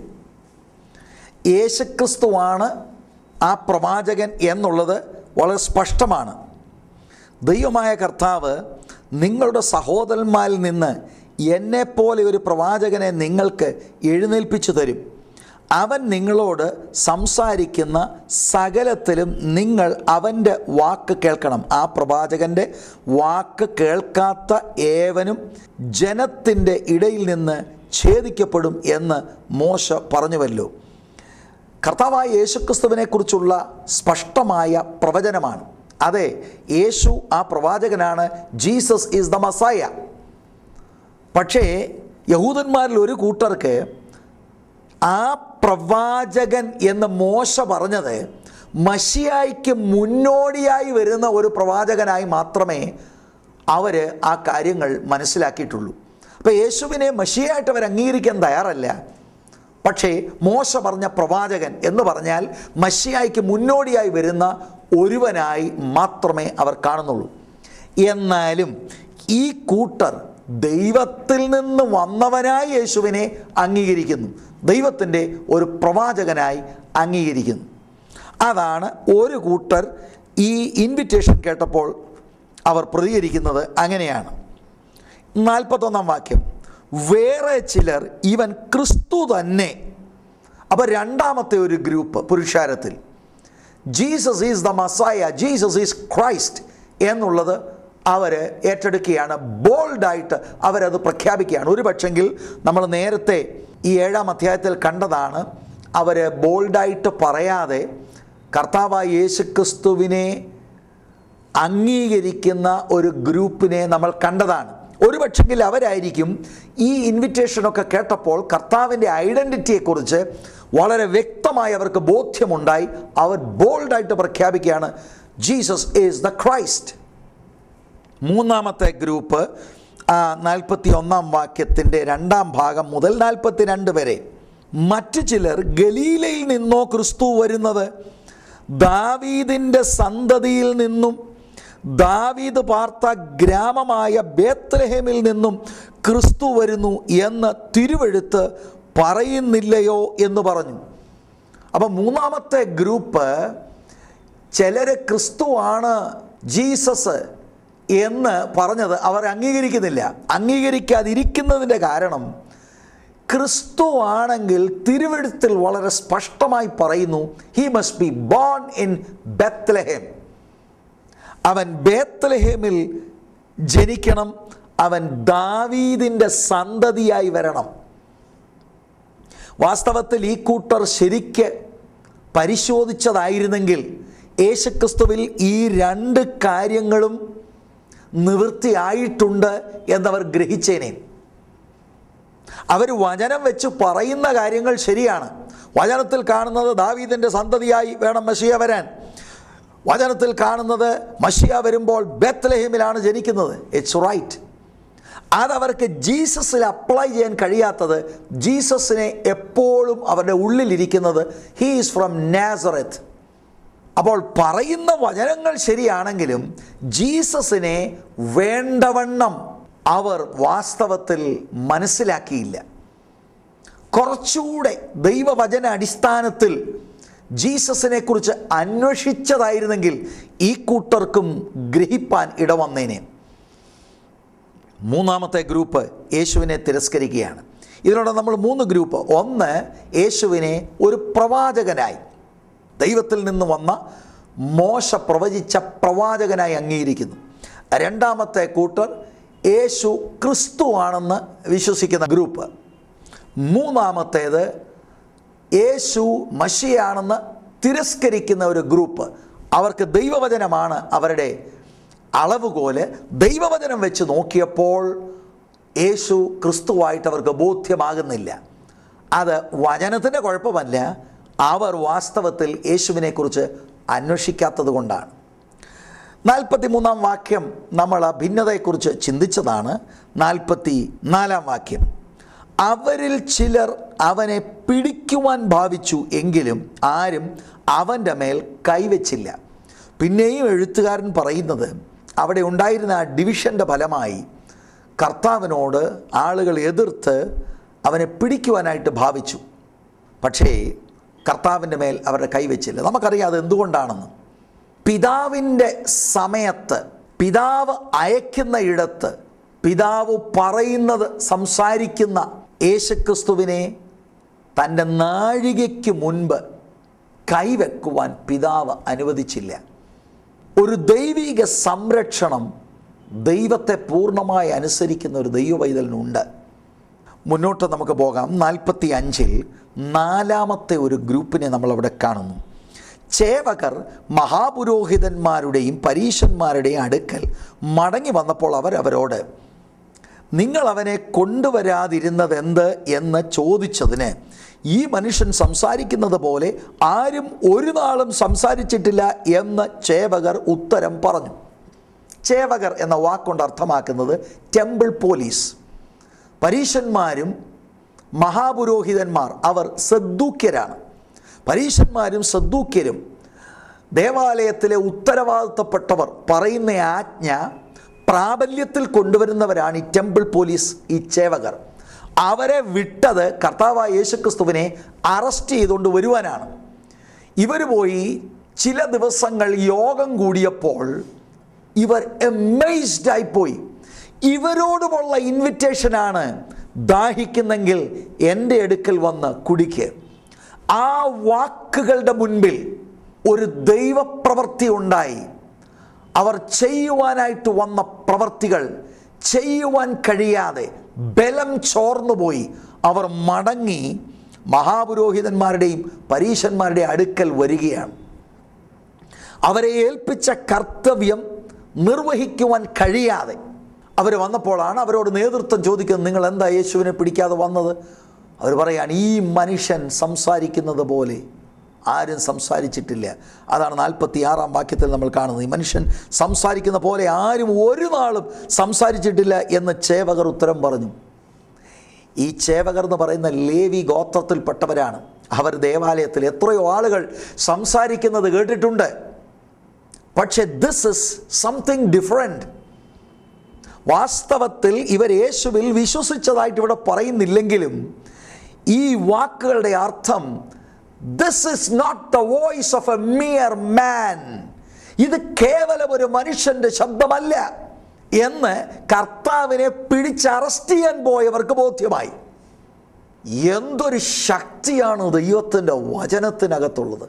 യേശുക്രിസ്തുവാണ് ആ പ്രവാചകൻ എന്നുള്ളത് വളരെ സ്പഷ്ടമാണ്. ദൈവമായ കർത്താവ് നിങ്ങളുടെ സഹോദരന്മാരിൽ നിന്ന് എന്നെപ്പോലെ ഒരു പ്രവാചകനെ നിങ്ങൾക്ക് എഴുന്നേൽപ്പിച്ചു തരും. അവൻ നിങ്ങളോട് സംസാരിക്കുന്ന സകലത്തിലും നിങ്ങൾ അവൻ്റെ വാക്ക് കേൾക്കണം. ആ പ്രവാചകൻ്റെ വാക്ക് കേൾക്കാത്ത ഏവനും ജനത്തിൻ്റെ ഇടയിൽ നിന്ന് ഛേദിക്കപ്പെടും എന്ന് മോശ പറഞ്ഞുവല്ലോ. കർത്താവായ യേശുക്രിസ്തുവിനെക്കുറിച്ചുള്ള സ്പഷ്ടമായ പ്രവചനമാണ്. അതെ, യേശു ആ പ്രവാചകനാണ്. Jesus is the Messiah. പക്ഷേ യഹൂദന്മാരിൽ ഒരു കൂട്ടർക്ക് ആ പ്രവാചകൻ എന്ന് മോശ പറഞ്ഞത് മശിയായിക്ക് മുന്നോടിയായി വരുന്ന ഒരു പ്രവാചകനായി മാത്രമേ അവർ ആ കാര്യങ്ങൾ മനസ്സിലാക്കിയിട്ടുള്ളൂ. അപ്പോൾ യേശുവിനെ മശിഹയായിട്ട് അവർ അംഗീകരിക്കാൻ തയ്യാറല്ല. പക്ഷേ മോശ പറഞ്ഞ പ്രവാചകൻ എന്ന് പറഞ്ഞാൽ മശിഹായ്ക്ക് മുന്നോടിയായി വരുന്ന ഒരുവനായി മാത്രമേ അവർ കാണുന്നുള്ളൂ. എന്നാലും ഈ കൂട്ടർ ദൈവത്തിൽ നിന്ന് വന്നവനായി യേശുവിനെ അംഗീകരിക്കുന്നു, ദൈവത്തിൻ്റെ ഒരു പ്രവാചകനായി അംഗീകരിക്കുന്നു. അതാണ് ഒരു കൂട്ടർ ഈ ഇൻവിറ്റേഷൻ കേട്ടപ്പോൾ അവർ പ്രതികരിക്കുന്നത് അങ്ങനെയാണ്. നാൽപ്പത്തൊന്നാം വാക്യം, വേറെ ചിലർ ഇവൻ ക്രിസ്തു തന്നെ. അപ്പോൾ രണ്ടാമത്തെ ഒരു ഗ്രൂപ്പ് പുരുഷാരത്തിൽ Jesus is the Messiah, Jesus is Christ എന്നുള്ളത് അവർ ഏറ്റെടുക്കുകയാണ്. ബോൾഡായിട്ട് അവരത് പ്രഖ്യാപിക്കുകയാണ്. ഒരു പക്ഷെങ്കിൽ നമ്മൾ നേരത്തെ ഈ ഏഴാം അധ്യായത്തിൽ കണ്ടതാണ്, അവർ ബോൾഡായിട്ട് പറയാതെ കർത്താവായ യേശുക്രിസ്തുവിനെ അംഗീകരിക്കുന്ന ഒരു ഗ്രൂപ്പിനെ നമ്മൾ കണ്ടതാണ്. ഒരു പക്ഷെങ്കിൽ അവരായിരിക്കും ഈ ഇൻവിറ്റേഷനൊക്കെ കേട്ടപ്പോൾ കർത്താവിൻ്റെ ഐഡൻറ്റിറ്റിയെക്കുറിച്ച് വളരെ വ്യക്തമായി അവർക്ക് ബോധ്യമുണ്ടായി. അവർ ബോൾഡായിട്ട് പ്രഖ്യാപിക്കുകയാണ്, ജീസസ് ഈസ് ദ ക്രൈസ്റ്റ്. മൂന്നാമത്തെ ഗ്രൂപ്പ് നാൽപ്പത്തി ഒന്നാം വാക്യത്തിൻ്റെ രണ്ടാം ഭാഗം മുതൽ നാൽപ്പത്തി രണ്ട് വരെ, മറ്റു ചിലർ ഗലീലയിൽ നിന്നോ ക്രിസ്തു വരുന്നത്, ദാവീദിൻ്റെ സന്തതിയിൽ നിന്നും ദാവീദ് പാർത്ത ഗ്രാമമായ ബേത്ലഹേമിൽ നിന്നും ക്രിസ്തു വരുന്നു എന്ന് തിരുവെഴുത്ത് പറയുന്നില്ലയോ എന്ന് പറഞ്ഞു. അപ്പം മൂന്നാമത്തെ ഗ്രൂപ്പ് ചിലർ ക്രിസ്തുവാണ് ജീസസ് എന്ന് പറഞ്ഞത് അവർ അംഗീകരിക്കുന്നില്ല. അംഗീകരിക്കാതിരിക്കുന്നതിൻ്റെ കാരണം ക്രിസ്തു ആണെങ്കിൽ തിരുവെഴുത്തിൽ വളരെ സ്പഷ്ടമായി പറയുന്നു, he must be born in Bethlehem. അവൻ ബേത്ലഹേമിൽ ജനിക്കണം, അവൻ ദാവീദിൻ്റെ സന്തതിയായി വരണം. വാസ്തവത്തിൽ ഈ കൂട്ടർ ശരിക്ക് പരിശോധിച്ചതായിരുന്നെങ്കിൽ യേശുക്രിസ്തുവിൽ ഈ രണ്ട് കാര്യങ്ങളും നിവൃത്തിയായിട്ടുണ്ട് എന്നവർ ഗ്രഹിച്ചേനെ. അവർ വചനം വെച്ച് പറയുന്ന കാര്യങ്ങൾ ശരിയാണ്. വചനത്തിൽ കാണുന്നത് ദാവീദിൻ്റെ സന്തതിയായി വേണം മശിഹ വരാൻ. വചനത്തിൽ കാണുന്നത് മശിഹ വരുമ്പോൾ ബേത്ലഹേമിലാണ് ജനിക്കുന്നത്. It's right. അതവർക്ക് ജീസസിൽ അപ്ലൈ ചെയ്യാൻ കഴിയാത്തത്, ജീസസിനെ എപ്പോഴും അവരുടെ ഉള്ളിലിരിക്കുന്നത് ഹീ ഈസ് ഫ്രം നാസറത്ത്. അപ്പോൾ പറയുന്ന വചനങ്ങൾ ശരിയാണെങ്കിലും ജീസസിനെ വേണ്ടവണ്ണം അവർ വാസ്തവത്തിൽ മനസ്സിലാക്കിയില്ല. കുറച്ചുകൂടെ ദൈവവചന അടിസ്ഥാനത്തിൽ ജീസസിനെ കുറിച്ച് അന്വേഷിച്ചതായിരുന്നെങ്കിൽ ഈ കൂട്ടർക്കും ഗ്രഹിപ്പാൻ ഇടവന്നേനെ. മൂന്നാമത്തെ ഗ്രൂപ്പ് യേശുവിനെ തിരസ്കരിക്കുകയാണ്. ഇതിനോട് നമ്മൾ മൂന്ന് ഗ്രൂപ്പ്, ഒന്ന് യേശുവിനെ ഒരു പ്രവാചകനായി, ദൈവത്തിൽ നിന്ന് വന്ന മോശ പ്രവചിച്ച പ്രവാചകനായി അംഗീകരിക്കുന്നു. രണ്ടാമത്തെ കൂട്ടർ യേശു ക്രിസ്തു ആണെന്ന് വിശ്വസിക്കുന്ന ഗ്രൂപ്പ്. മൂന്നാമത്തേത് യേശു മശിഹയാണെന്ന് തിരസ്കരിക്കുന്ന ഒരു ഗ്രൂപ്പ്. അവർക്ക് ദൈവവചനമാണ് അവരുടെ അളവുകോല്. ദൈവവചനം വെച്ച് നോക്കിയപ്പോൾ യേശു ക്രിസ്തുവായിട്ട് അവർക്ക് ബോധ്യമാകുന്നില്ല. അത് വചനത്തിൻ്റെ കുഴപ്പമല്ല, അവർ വാസ്തവത്തിൽ യേശുവിനെക്കുറിച്ച് അന്വേഷിക്കാത്തത് കൊണ്ടാണ്. നാൽപ്പത്തി മൂന്നാം വാക്യം നമ്മൾ ആ ഭിന്നതയെക്കുറിച്ച് ചിന്തിച്ചതാണ്. നാൽപ്പത്തി നാലാം വാക്യം, അവരിൽ ചിലർ അവനെ പിടിക്കുവാൻ ഭാവിച്ചു, എങ്കിലും ആരും അവൻ്റെ മേൽ കൈവച്ചില്ല. പിന്നെയും എഴുത്തുകാരൻ പറയുന്നത് അവിടെ ഉണ്ടായിരുന്ന ആ ഡിവിഷൻ്റെ ഫലമായി കർത്താവിനോട് ആളുകൾ എതിർത്ത് അവനെ പിടിക്കുവാനായിട്ട് ഭാവിച്ചു. പക്ഷേ കർത്താവിൻ്റെ മേൽ അവരുടെ കൈവച്ചില്ല. നമുക്കറിയാം അത് എന്തുകൊണ്ടാണെന്ന്. പിതാവിൻ്റെ സമയത്ത്, പിതാവ് അയക്കുന്ന ഇടത്ത്, പിതാവ് പറയുന്നത് സംസാരിക്കുന്ന യേശുക്രിസ്തുവിനെ തൻ്റെ നാഴികയ്ക്ക് മുൻപ് കൈവെക്കുവാൻ പിതാവ് അനുവദിച്ചില്ല. ഒരു ദൈവിക സംരക്ഷണം ദൈവത്തെ പൂർണ്ണമായി അനുസരിക്കുന്ന ഒരു ദൈവപൈതലിനുണ്ട്. മുന്നോട്ട് നമുക്ക് പോകാം. നാൽപ്പത്തി അഞ്ചിൽ നാലാമത്തെ ഒരു ഗ്രൂപ്പിനെ നമ്മളവിടെ കാണുന്നു. ചേവകർ മഹാപുരോഹിതന്മാരുടെയും പരീശന്മാരുടെയും അടുക്കൽ മടങ്ങി വന്നപ്പോൾ അവർ അവരോട്, നിങ്ങൾ അവനെ കൊണ്ടുവരാതിരുന്നതെന്ത് എന്ന് ചോദിച്ചതിന്, ഈ മനുഷ്യൻ സംസാരിക്കുന്നത് പോലെ ആരും ഒരു നാളും സംസാരിച്ചിട്ടില്ല എന്ന് ചേവകർ ഉത്തരം പറഞ്ഞു. ചേവകർ എന്ന വാക്കുകൊണ്ട് അർത്ഥമാക്കുന്നത് ടെമ്പിൾ പോലീസ്, പരീശന്മാരും മഹാപുരോഹിതന്മാർ അവർ സദ്ദൂക്യരാണ്. പരീശന്മാരും സദ്ദൂക്യരും ദേവാലയത്തിലെ ഉത്തരവാദിത്തപ്പെട്ടവർ പറയുന്ന ആജ്ഞ പ്രാബല്യത്തിൽ കൊണ്ടുവരുന്നവരാണ് ഈ ടെമ്പിൾ പോലീസ്, ഈ ചേവകർ. അവരെ വിട്ടത് കർത്താവായ യേശുക്രിസ്തുവിനെ അറസ്റ്റ് ചെയ്തുകൊണ്ട് വരുവാനാണ്. ഇവർ പോയി ചില ദിവസങ്ങൾ യോഗം കൂടിയപ്പോൾ ഇവർ എമേസ്ഡ് ആയിപ്പോയി. ഇവരോടുമുള്ള ഇൻവിറ്റേഷനാണ്, ദാഹിക്കുന്നെങ്കിൽ എൻ്റെ അടുക്കൽ വന്ന് കുടിക്ക്. ആ വാക്കുകളുടെ മുൻപിൽ ഒരു ദൈവപ്രവൃത്തി ഉണ്ടായി. അവർ ചെയ്യുവാനായിട്ട് വന്ന പ്രവൃത്തികൾ ചെയ്യുവാൻ കഴിയാതെ ബലം ചോർന്നുപോയി. അവർ മടങ്ങി മഹാപുരോഹിതന്മാരുടെയും പരീശന്മാരുടെയും അടുക്കൽ വരികയാണ്. അവരെ ഏൽപ്പിച്ച കർത്തവ്യം നിർവഹിക്കുവാൻ കഴിയാതെ അവർ വന്നപ്പോഴാണ് അവരോട് നേതൃത്വം ചോദിക്കുന്നത്, നിങ്ങൾ എന്താ യേശുവിനെ പിടിക്കാതെ വന്നത്? അവർ പറയാണ്, ഈ മനുഷ്യൻ സംസാരിക്കുന്നത് പോലെ ആരും സംസാരിച്ചിട്ടില്ല. അതാണ് നാൽപ്പത്തി ആറാം വാക്യത്തിൽ നമ്മൾ കാണുന്നത്. ഈ മനുഷ്യൻ സംസാരിക്കുന്ന പോലെ ആരും ഒരു നാളും സംസാരിച്ചിട്ടില്ല എന്ന് ചേവകർ ഉത്തരം പറഞ്ഞു. ഈ ചേവകർ എന്ന് പറയുന്ന ലേവി ഗോത്രത്തിൽപ്പെട്ടവരാണ്. അവർ ദേവാലയത്തിൽ എത്രയോ ആളുകൾ സംസാരിക്കുന്നത് കേട്ടിട്ടുണ്ട്. പക്ഷേ ദിസ് ഇസ് സംതിങ് ഡിഫറെൻറ്റ്. വാസ്തവത്തിൽ ഇവർ യേശുവിൽ വിശ്വസിച്ചതായിട്ട് ഇവിടെ പറയുന്നില്ലെങ്കിലും ഈ വാക്കുകളുടെ അർത്ഥം, this is not the voice of a mere man, ഇത് കേവലം ഒരു മനുഷ്യൻ്റെ ശബ്ദമല്ല എന്ന് കർത്താവിനെ പിടിച്ച് അറസ്റ്റ് ചെയ്യാൻ പോയവർക്ക് ബോധ്യമായി. എന്തൊരു ശക്തിയാണ് ദൈവത്തിൻ്റെ വചനത്തിനകത്തുള്ളത്.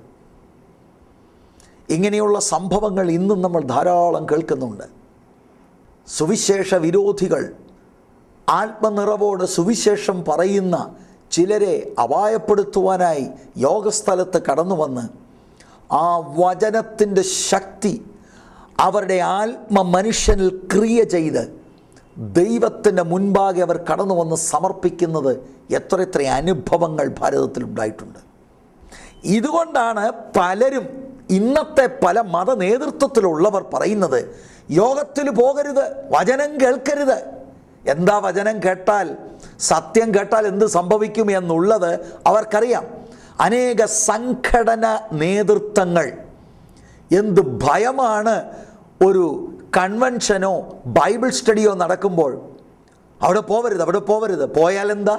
ഇങ്ങനെയുള്ള സംഭവങ്ങൾ ഇന്നും നമ്മൾ ധാരാളം കേൾക്കുന്നുണ്ട്. സുവിശേഷ വിരോധികൾ ആത്മനിറവോട് സുവിശേഷം പറയുന്ന ചിലരെ അപായപ്പെടുത്തുവാനായി യോഗസ്ഥലത്ത് കടന്നു വന്ന് ആ വചനത്തിൻ്റെ ശക്തി അവരുടെ ആത്മ മനുഷ്യനിൽ ക്രിയ ചെയ്ത് ദൈവത്തിൻ്റെ മുൻപാകെ അവർ കടന്നു വന്ന് സമർപ്പിക്കുന്നത് എത്ര എത്ര അനുഭവങ്ങൾ ഭാരതത്തിലുണ്ടായിട്ടുണ്ട്. ഇതുകൊണ്ടാണ് പലരും, ഇന്നത്തെ പല മത നേതൃത്വത്തിലുള്ളവർ പറയുന്നത്, യോഗത്തിൽ പോകരുത്, വചനം കേൾക്കരുത്. എന്താ വചനം കേട്ടാൽ, സത്യം കേട്ടാൽ എന്ത് സംഭവിക്കും എന്നുള്ളത് അവർക്കറിയാം. അനേക സംഘടന നേതൃത്വങ്ങൾ എന്ത് ഭയമാണ് ഒരു കൺവെൻഷനോ ബൈബിൾ സ്റ്റഡിയോ നടക്കുമ്പോൾ അവിടെ പോവരുത്, അവിടെ പോവരുത്. പോയാൽ എന്താ?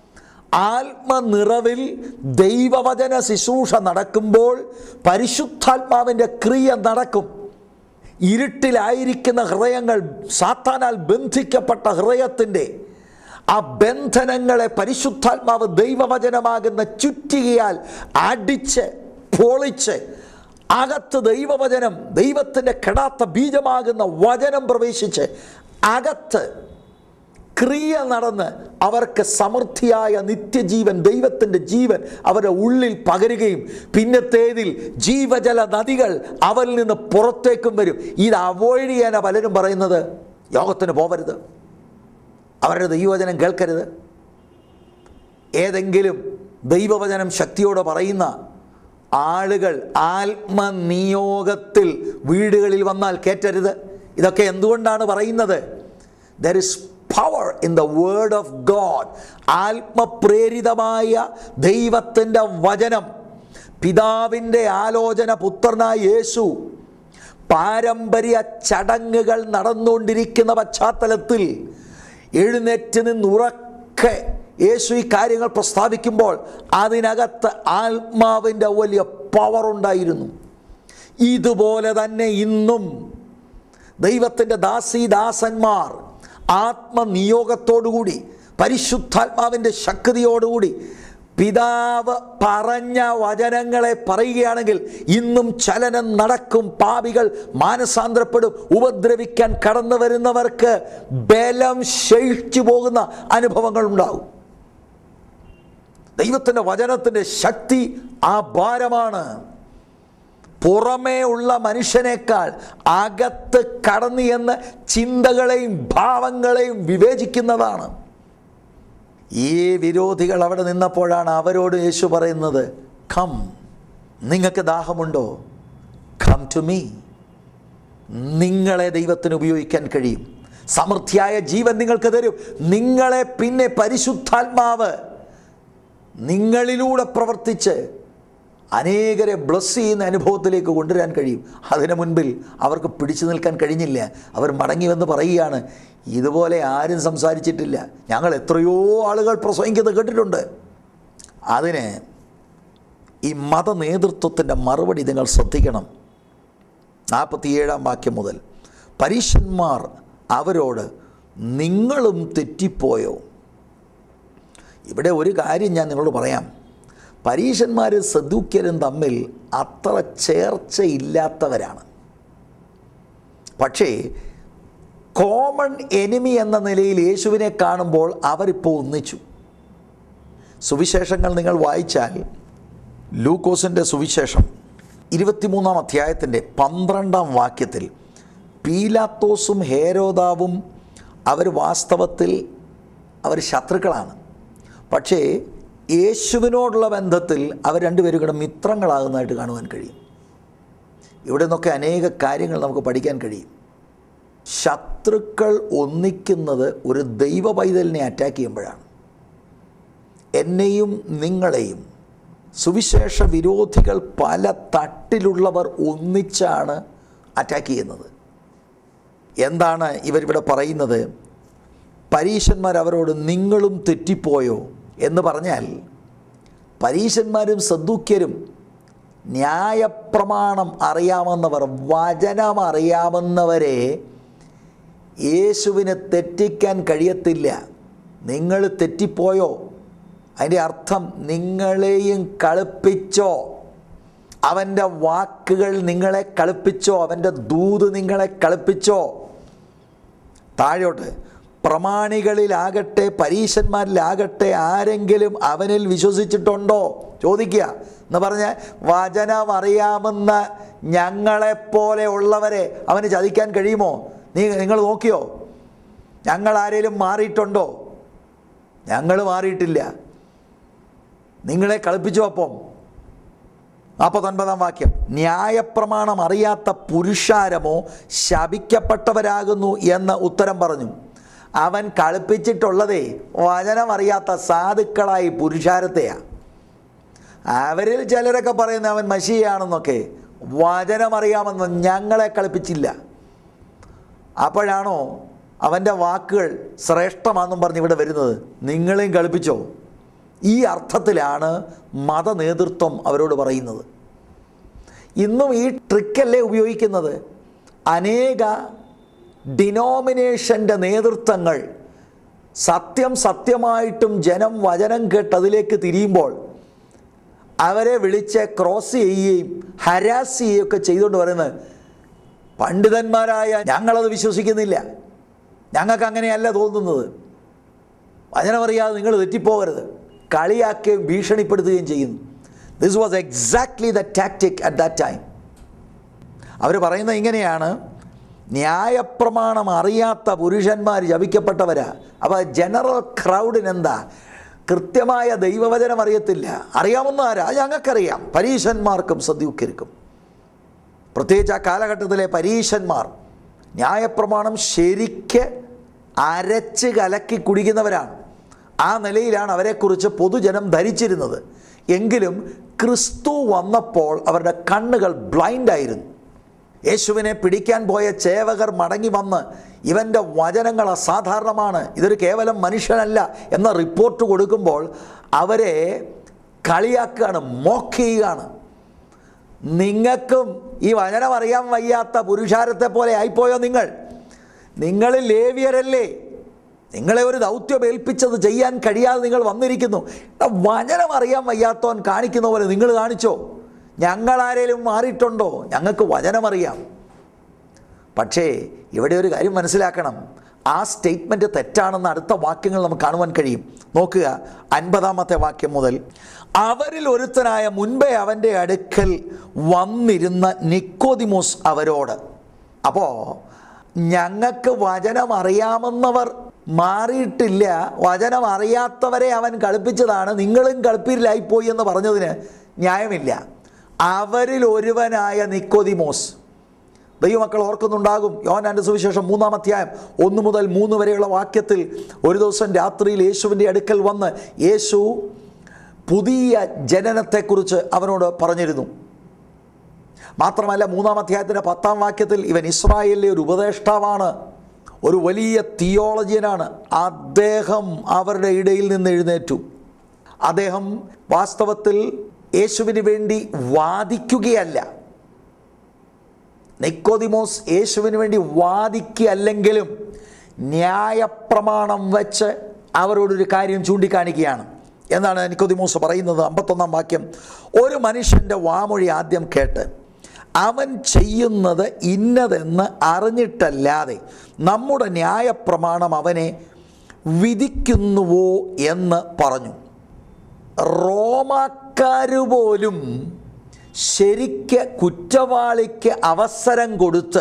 ആത്മനിറവിൽ ദൈവവചന ശുശ്രൂഷ നടക്കുമ്പോൾ പരിശുദ്ധാത്മാവിൻ്റെ ക്രിയ നടക്കും. ഇരുട്ടിലായിരിക്കുന്ന ഹൃദയങ്ങൾ, സാത്താനാൽ ബന്ധിക്കപ്പെട്ട ഹൃദയത്തിൻ്റെ ആ ബന്ധനങ്ങളെ പരിശുദ്ധാത്മാവ് ദൈവവചനമാകുന്ന ചുറ്റികയാൽ അടിച്ച് പൊളിച്ച് അകത്ത് ദൈവവചനം, ദൈവത്തിൻ്റെ കെടാത്ത ബീജമാകുന്ന വചനം പ്രവേശിച്ച് അകത്ത് ക്രിയ നടന്ന് അവർക്ക് സമൃദ്ധിയായ നിത്യജീവൻ, ദൈവത്തിൻ്റെ ജീവൻ അവരുടെ ഉള്ളിൽ പകരുകയും പിന്നത്തേതിൽ ജീവജല നദികൾ അവരിൽ നിന്ന് പുറത്തേക്കും വരും. ഇത് അവോയ്ഡ് ചെയ്യാനാണ് പലരും പറയുന്നത്. യോഗത്തിന് പോകരുത്, അവരുടെ ദൈവവചനം കേൾക്കരുത്. ഏതെങ്കിലും ദൈവവചനം ശക്തിയോടെ പറയുന്ന ആളുകൾ ആത്മനിയോഗത്തിൽ വീടുകളിൽ വന്നാൽ കേറ്റരുത്. ഇതൊക്കെ എന്തുകൊണ്ടാണ് പറയുന്നത്? There is power in the word of God. ആത്മപ്രേരിതമായ ദൈവത്തിൻ്റെ വചനം, പിതാവിൻ്റെ ആലോചന പുത്രനായ യേശു പാരമ്പര്യ ചടങ്ങുകൾ നടന്നുകൊണ്ടിരിക്കുന്ന പശ്ചാത്തലത്തിൽ എഴുന്നേറ്റ് നിന്ന് ഉറക്കെ യേശു ഈ കാര്യങ്ങൾ പ്രസ്താവിക്കുമ്പോൾ അതിനകത്ത് ആത്മാവിൻ്റെ വലിയ പവർ ഉണ്ടായിരുന്നു. ഇതുപോലെ തന്നെ ഇന്നും ദൈവത്തിൻ്റെ ദാസീദാസന്മാർ ആത്മനിയോഗത്തോടുകൂടി പരിശുദ്ധാത്മാവിൻ്റെ ശക്തിയോടുകൂടി പിതാവ് പറഞ്ഞ വചനങ്ങളെ പറയുകയാണെങ്കിൽ ഇന്നും ചലനം നടക്കും. പാപികൾ മാനസാന്തരപ്പെടും. ഉപദ്രവിക്കാൻ കടന്നു വരുന്നവർക്ക് ബലം ശേഷിച്ചു പോകുന്ന അനുഭവങ്ങൾ ഉണ്ടാവും. ദൈവത്തിൻ്റെ വചനത്തിൻ്റെ ശക്തി അപാരമാണ്. പുറമേ ഉള്ള മനുഷ്യനേക്കാൾ അകത്ത് കടന്നു എന്ന് ചിന്തകളെയും ഭാവങ്ങളെയും വിവേചിക്കുന്നതാണ്. ഈ വിരോധികൾ അവിടെ നിന്നപ്പോഴാണ് അവരോട് യേശു പറയുന്നത്, കം, നിങ്ങൾക്ക് ദാഹമുണ്ടോ? Come to me. നിങ്ങളെ ദൈവത്തിന് ഉപയോഗിക്കാൻ കഴിയും. സമൃദ്ധിയായ ജീവൻ നിങ്ങൾക്ക് തരും. നിങ്ങളെ പിന്നെ പരിശുദ്ധാത്മാവ് നിങ്ങളിലൂടെ പ്രവർത്തിച്ച് അനേകരെ ബ്ലസ് ചെയ്യുന്ന അനുഭവത്തിലേക്ക് കൊണ്ടുവരാൻ കഴിയും. അതിനു മുൻപിൽ അവർക്ക് പിടിച്ചു നിൽക്കാൻ കഴിഞ്ഞില്ല. അവർ മടങ്ങിവെന്ന് പറയുകയാണ്, ഇതുപോലെ ആരും സംസാരിച്ചിട്ടില്ല, ഞങ്ങൾ എത്രയോ ആളുകൾ പ്രസംഗിക്കുന്നത് കേട്ടിട്ടുണ്ട്. അതിന് ഈ മത നേതൃത്വത്തിൻ്റെ മറുപടി നിങ്ങൾ ശ്രദ്ധിക്കണം. നാൽപ്പത്തിയേഴാം വാക്യം മുതൽ, പരീശന്മാർ അവരോട് നിങ്ങളും തെറ്റിപ്പോയോ? ഇവിടെ ഒരു കാര്യം ഞാൻ നിങ്ങളോട് പറയാം. പരീശന്മാരും സദൂക്യരും തമ്മിൽ അത്ര ചേർച്ചയില്ലാത്തവരാണ്. പക്ഷേ കോമൺ എനിമി എന്ന നിലയിൽ യേശുവിനെ കാണുമ്പോൾ അവരിപ്പോൾ ഒന്നിച്ചു. സുവിശേഷങ്ങൾ നിങ്ങൾ വായിച്ചാൽ ലൂക്കോസിൻ്റെ സുവിശേഷം ഇരുപത്തിമൂന്നാം അധ്യായത്തിൻ്റെ പന്ത്രണ്ടാം വാക്യത്തിൽ പീലാത്തോസും ഹേരോദാവും അവർ വാസ്തവത്തിൽ അവർ ശത്രുക്കളാണ്. പക്ഷേ യേശുവിനോടുള്ള ബന്ധത്തിൽ അവർ രണ്ടുപേരും കൂടെ മിത്രങ്ങളാകുന്നതായിട്ട് കാണുവാൻ കഴിയും. ഇവിടെ നിന്നൊക്കെ അനേക കാര്യങ്ങൾ നമുക്ക് പഠിക്കാൻ കഴിയും. ശത്രുക്കൾ ഒന്നിക്കുന്നത് ഒരു ദൈവ പൈതലിനെ അറ്റാക്ക് ചെയ്യുമ്പോഴാണ്. എന്നെയും നിങ്ങളെയും സുവിശേഷ വിരോധികൾ പല തട്ടിലുള്ളവർ ഒന്നിച്ചാണ് അറ്റാക്ക് ചെയ്യുന്നത്. എന്താണ് ഇവരിവിടെ പറയുന്നത്? പരീശന്മാർ അവരോട് നിങ്ങളും തെറ്റിപ്പോയോ എന്ന് പറഞ്ഞാൽ, പരീശന്മാരും സദൂക്യരും ന്യായപ്രമാണം അറിയാവുന്നവർ, വചനം അറിയാവുന്നവരെ യേശുവിനെ തെറ്റിക്കാൻ കഴിയത്തില്ല. നിങ്ങൾ തെറ്റിപ്പോയോ? അതിൻ്റെ അർത്ഥം നിങ്ങളെയും കളിപ്പിച്ചോ, അവൻ്റെ വാക്കുകൾ നിങ്ങളെ കളിപ്പിച്ചോ, അവൻ്റെ ദൂത് നിങ്ങളെ കളിപ്പിച്ചോ. താഴോട്ട്, പ്രമാണികളിലാകട്ടെ പരീശന്മാരിലാകട്ടെ ആരെങ്കിലും അവനിൽ വിശ്വസിച്ചിട്ടുണ്ടോ ചോദിക്കുക എന്ന് പറഞ്ഞാൽ, വചനം അറിയാവുന്ന ഞങ്ങളെപ്പോലെ ഉള്ളവരെ അവന് ചതിക്കാൻ കഴിയുമോ? നീ നിങ്ങൾ നോക്കിയോ? ഞങ്ങൾ ആരെങ്കിലും മാറിയിട്ടുണ്ടോ? ഞങ്ങൾ മാറിയിട്ടില്ല. നിങ്ങളെ കളിപ്പിച്ചു. അപ്പം നാൽപ്പത്തൊൻപതാം വാക്യം, ന്യായപ്രമാണം അറിയാത്ത പുരുഷാരമോ ശപിക്കപ്പെട്ടവരാകുന്നു എന്ന് ഉത്തരം പറഞ്ഞു. അവൻ കളിപ്പിച്ചിട്ടുള്ളതേ വചനം അറിയാത്ത സാധുക്കളായി പുരുഷാരത്തെയാണ്. അവരിൽ ചിലരൊക്കെ പറയുന്നത് അവൻ മശിയാണെന്നൊക്കെ. വചനം അറിയാമെന്ന് ഞങ്ങളെ കളിപ്പിച്ചില്ല. അപ്പോഴാണോ അവൻ്റെ വാക്കുകൾ ശ്രേഷ്ഠമാണെന്നും പറഞ്ഞ് ഇവിടെ വരുന്നത്? നിങ്ങളെയും കളിപ്പിച്ചോ? ഈ അർത്ഥത്തിലാണ് മത നേതൃത്വം അവരോട് പറയുന്നത്. ഇന്നും ഈ ട്രിക്കല്ലേ ഉപയോഗിക്കുന്നത്. അനേക ഡിനോമിനേഷൻ്റെ നേതൃത്വങ്ങൾ സത്യം സത്യമായിട്ടും ജനം വചനം കേട്ട് അതിലേക്ക് തിരിയുമ്പോൾ അവരെ വിളിച്ച് ക്രോസ് ചെയ്യുകയും ഹരാസ് ചെയ്യുകയൊക്കെ ചെയ്തുകൊണ്ട് പറയുന്നത്, പണ്ഡിതന്മാരായ ഞങ്ങളത് വിശ്വസിക്കുന്നില്ല, ഞങ്ങൾക്ക് അങ്ങനെയല്ല തോന്നുന്നത്, വചനമറിയാതെ നിങ്ങൾ തെറ്റിപ്പോകരുത്, കളിയാക്കുകയും ഭീഷണിപ്പെടുത്തുകയും ചെയ്യുന്നു. This was exactly the tactic at that time. അവർ പറയുന്നത് ഇങ്ങനെയാണ്, ന്യായപ്രമാണം അറിയാത്ത പുരുഷന്മാർ ശപിക്കപ്പെട്ടവരാ. അപ്പോൾ ജനറൽ ക്രൗഡിനെന്താ? കൃത്യമായ ദൈവവചനം അറിയത്തില്ല. അറിയാവുന്ന ആരാ? ഞങ്ങൾക്കറിയാം. പരീശന്മാർക്കും സദൂക്യർക്കും, പ്രത്യേകിച്ച് ആ കാലഘട്ടത്തിലെ പരീശന്മാർ ന്യായപ്രമാണം ശരിക്ക് അരച്ച് കലക്കി കുടിക്കുന്നവരാണ്. ആ നിലയിലാണ് അവരെക്കുറിച്ച് പൊതുജനം ധരിച്ചിരുന്നത്. എങ്കിലും ക്രിസ്തു വന്നപ്പോൾ അവരുടെ കണ്ണുകൾ ബ്ലൈൻഡായിരുന്നു. യേശുവിനെ പിടിക്കാൻ പോയ ചേവകർ മടങ്ങി വന്ന് ഇവൻ്റെ വചനങ്ങൾ അസാധാരണമാണ്, ഇതൊരു കേവലം മനുഷ്യനല്ല എന്ന റിപ്പോർട്ട് കൊടുക്കുമ്പോൾ അവരെ കളിയാക്കുകയാണ്, മോക്ക് ചെയ്യുകയാണ്. നിങ്ങൾക്കും ഈ വചനം അറിയാൻ വയ്യാത്ത പുരുഷാരത്തെ പോലെ ആയിപ്പോയോ? നിങ്ങൾ നിങ്ങൾ ലേവ്യരല്ലേ? നിങ്ങളെ ഒരു ദൗത്യം ഏൽപ്പിച്ചത് ചെയ്യാൻ കഴിയാതെ നിങ്ങൾ വന്നിരിക്കുന്നു. വചനം അറിയാൻ വയ്യാത്തവൻ കാണിക്കുന്ന പോലെ നിങ്ങൾ കാണിച്ചോ? ഞങ്ങളാരേലും മാറിയിട്ടുണ്ടോ? ഞങ്ങൾക്ക് വചനമറിയാം. പക്ഷേ ഇവിടെ ഒരു കാര്യം മനസ്സിലാക്കണം, ആ സ്റ്റേറ്റ്മെൻറ്റ് തെറ്റാണെന്ന് അടുത്ത വാക്യങ്ങൾ നമുക്ക് കാണുവാൻ കഴിയും. നോക്കുക, അൻപതാമത്തെ വാക്യം മുതൽ, അവരിൽ ഒരുത്തനായ മുൻപേ അവൻ്റെ അടുക്കൽ വന്നിരുന്ന നിക്കോദിമോസ് അവരോട്. അപ്പോൾ ഞങ്ങൾക്ക് വചനം അറിയാമെന്നവർ മാറിയിട്ടില്ല, വചനം അറിയാത്തവരെ അവൻ കളിപ്പിച്ചതാണ്, നിങ്ങളും കളിപ്പീരിലായിപ്പോയി എന്ന് പറഞ്ഞതിന് ന്യായമില്ല. അവരിൽ ഒരുവനായ നിക്കോദിമോസ്, ദൈവമക്കൾ ഓർക്കുന്നുണ്ടാകും, യോഹന്നാന്റെ സുവിശേഷം മൂന്നാം അധ്യായം ഒന്ന് മുതൽ മൂന്ന് വരെയുള്ള വാക്യത്തിൽ ഒരു ദിവസം രാത്രിയിൽ യേശുവിൻ്റെ അടുക്കൽ വന്ന് യേശു പുതിയ ജനനത്തെക്കുറിച്ച് അവനോട് പറഞ്ഞിരുന്നു. മാത്രമല്ല മൂന്നാം അധ്യായത്തിൻ്റെ പത്താം വാക്യത്തിൽ ഇവൻ ഇസ്രായേലിലെ ഒരു ഉപദേഷ്ടാവാണ്, ഒരു വലിയ തിയോളജിയനാണ്. അദ്ദേഹം അവരുടെ ഇടയിൽ നിന്ന് എഴുന്നേറ്റു. അദ്ദേഹം വാസ്തവത്തിൽ യേശുവിന് വേണ്ടി വാദിക്കുകയല്ല. നിക്കോദിമോസ് യേശുവിന് വേണ്ടി വാദിക്കുകയല്ലെങ്കിലും ന്യായപ്രമാണം വെച്ച് അവരോടൊരു കാര്യം ചൂണ്ടിക്കാണിക്കുകയാണ്. എന്നാണ് നിക്കോദിമോസ് പറയുന്നത്. അമ്പത്തൊന്നാം വാക്യം, ഒരു മനുഷ്യൻ്റെ വാമൊഴി ആദ്യം കേട്ട് അവൻ ചെയ്യുന്നത് ഇന്നതെന്ന് അറിഞ്ഞിട്ടല്ലാതെ നമ്മുടെ ന്യായപ്രമാണം അവനെ വിധിക്കുന്നുവോ എന്ന് പറഞ്ഞു. റോമാക്കാർ പോലും ശരിക്ക് കുറ്റവാളിക്ക് അവസരം കൊടുത്ത്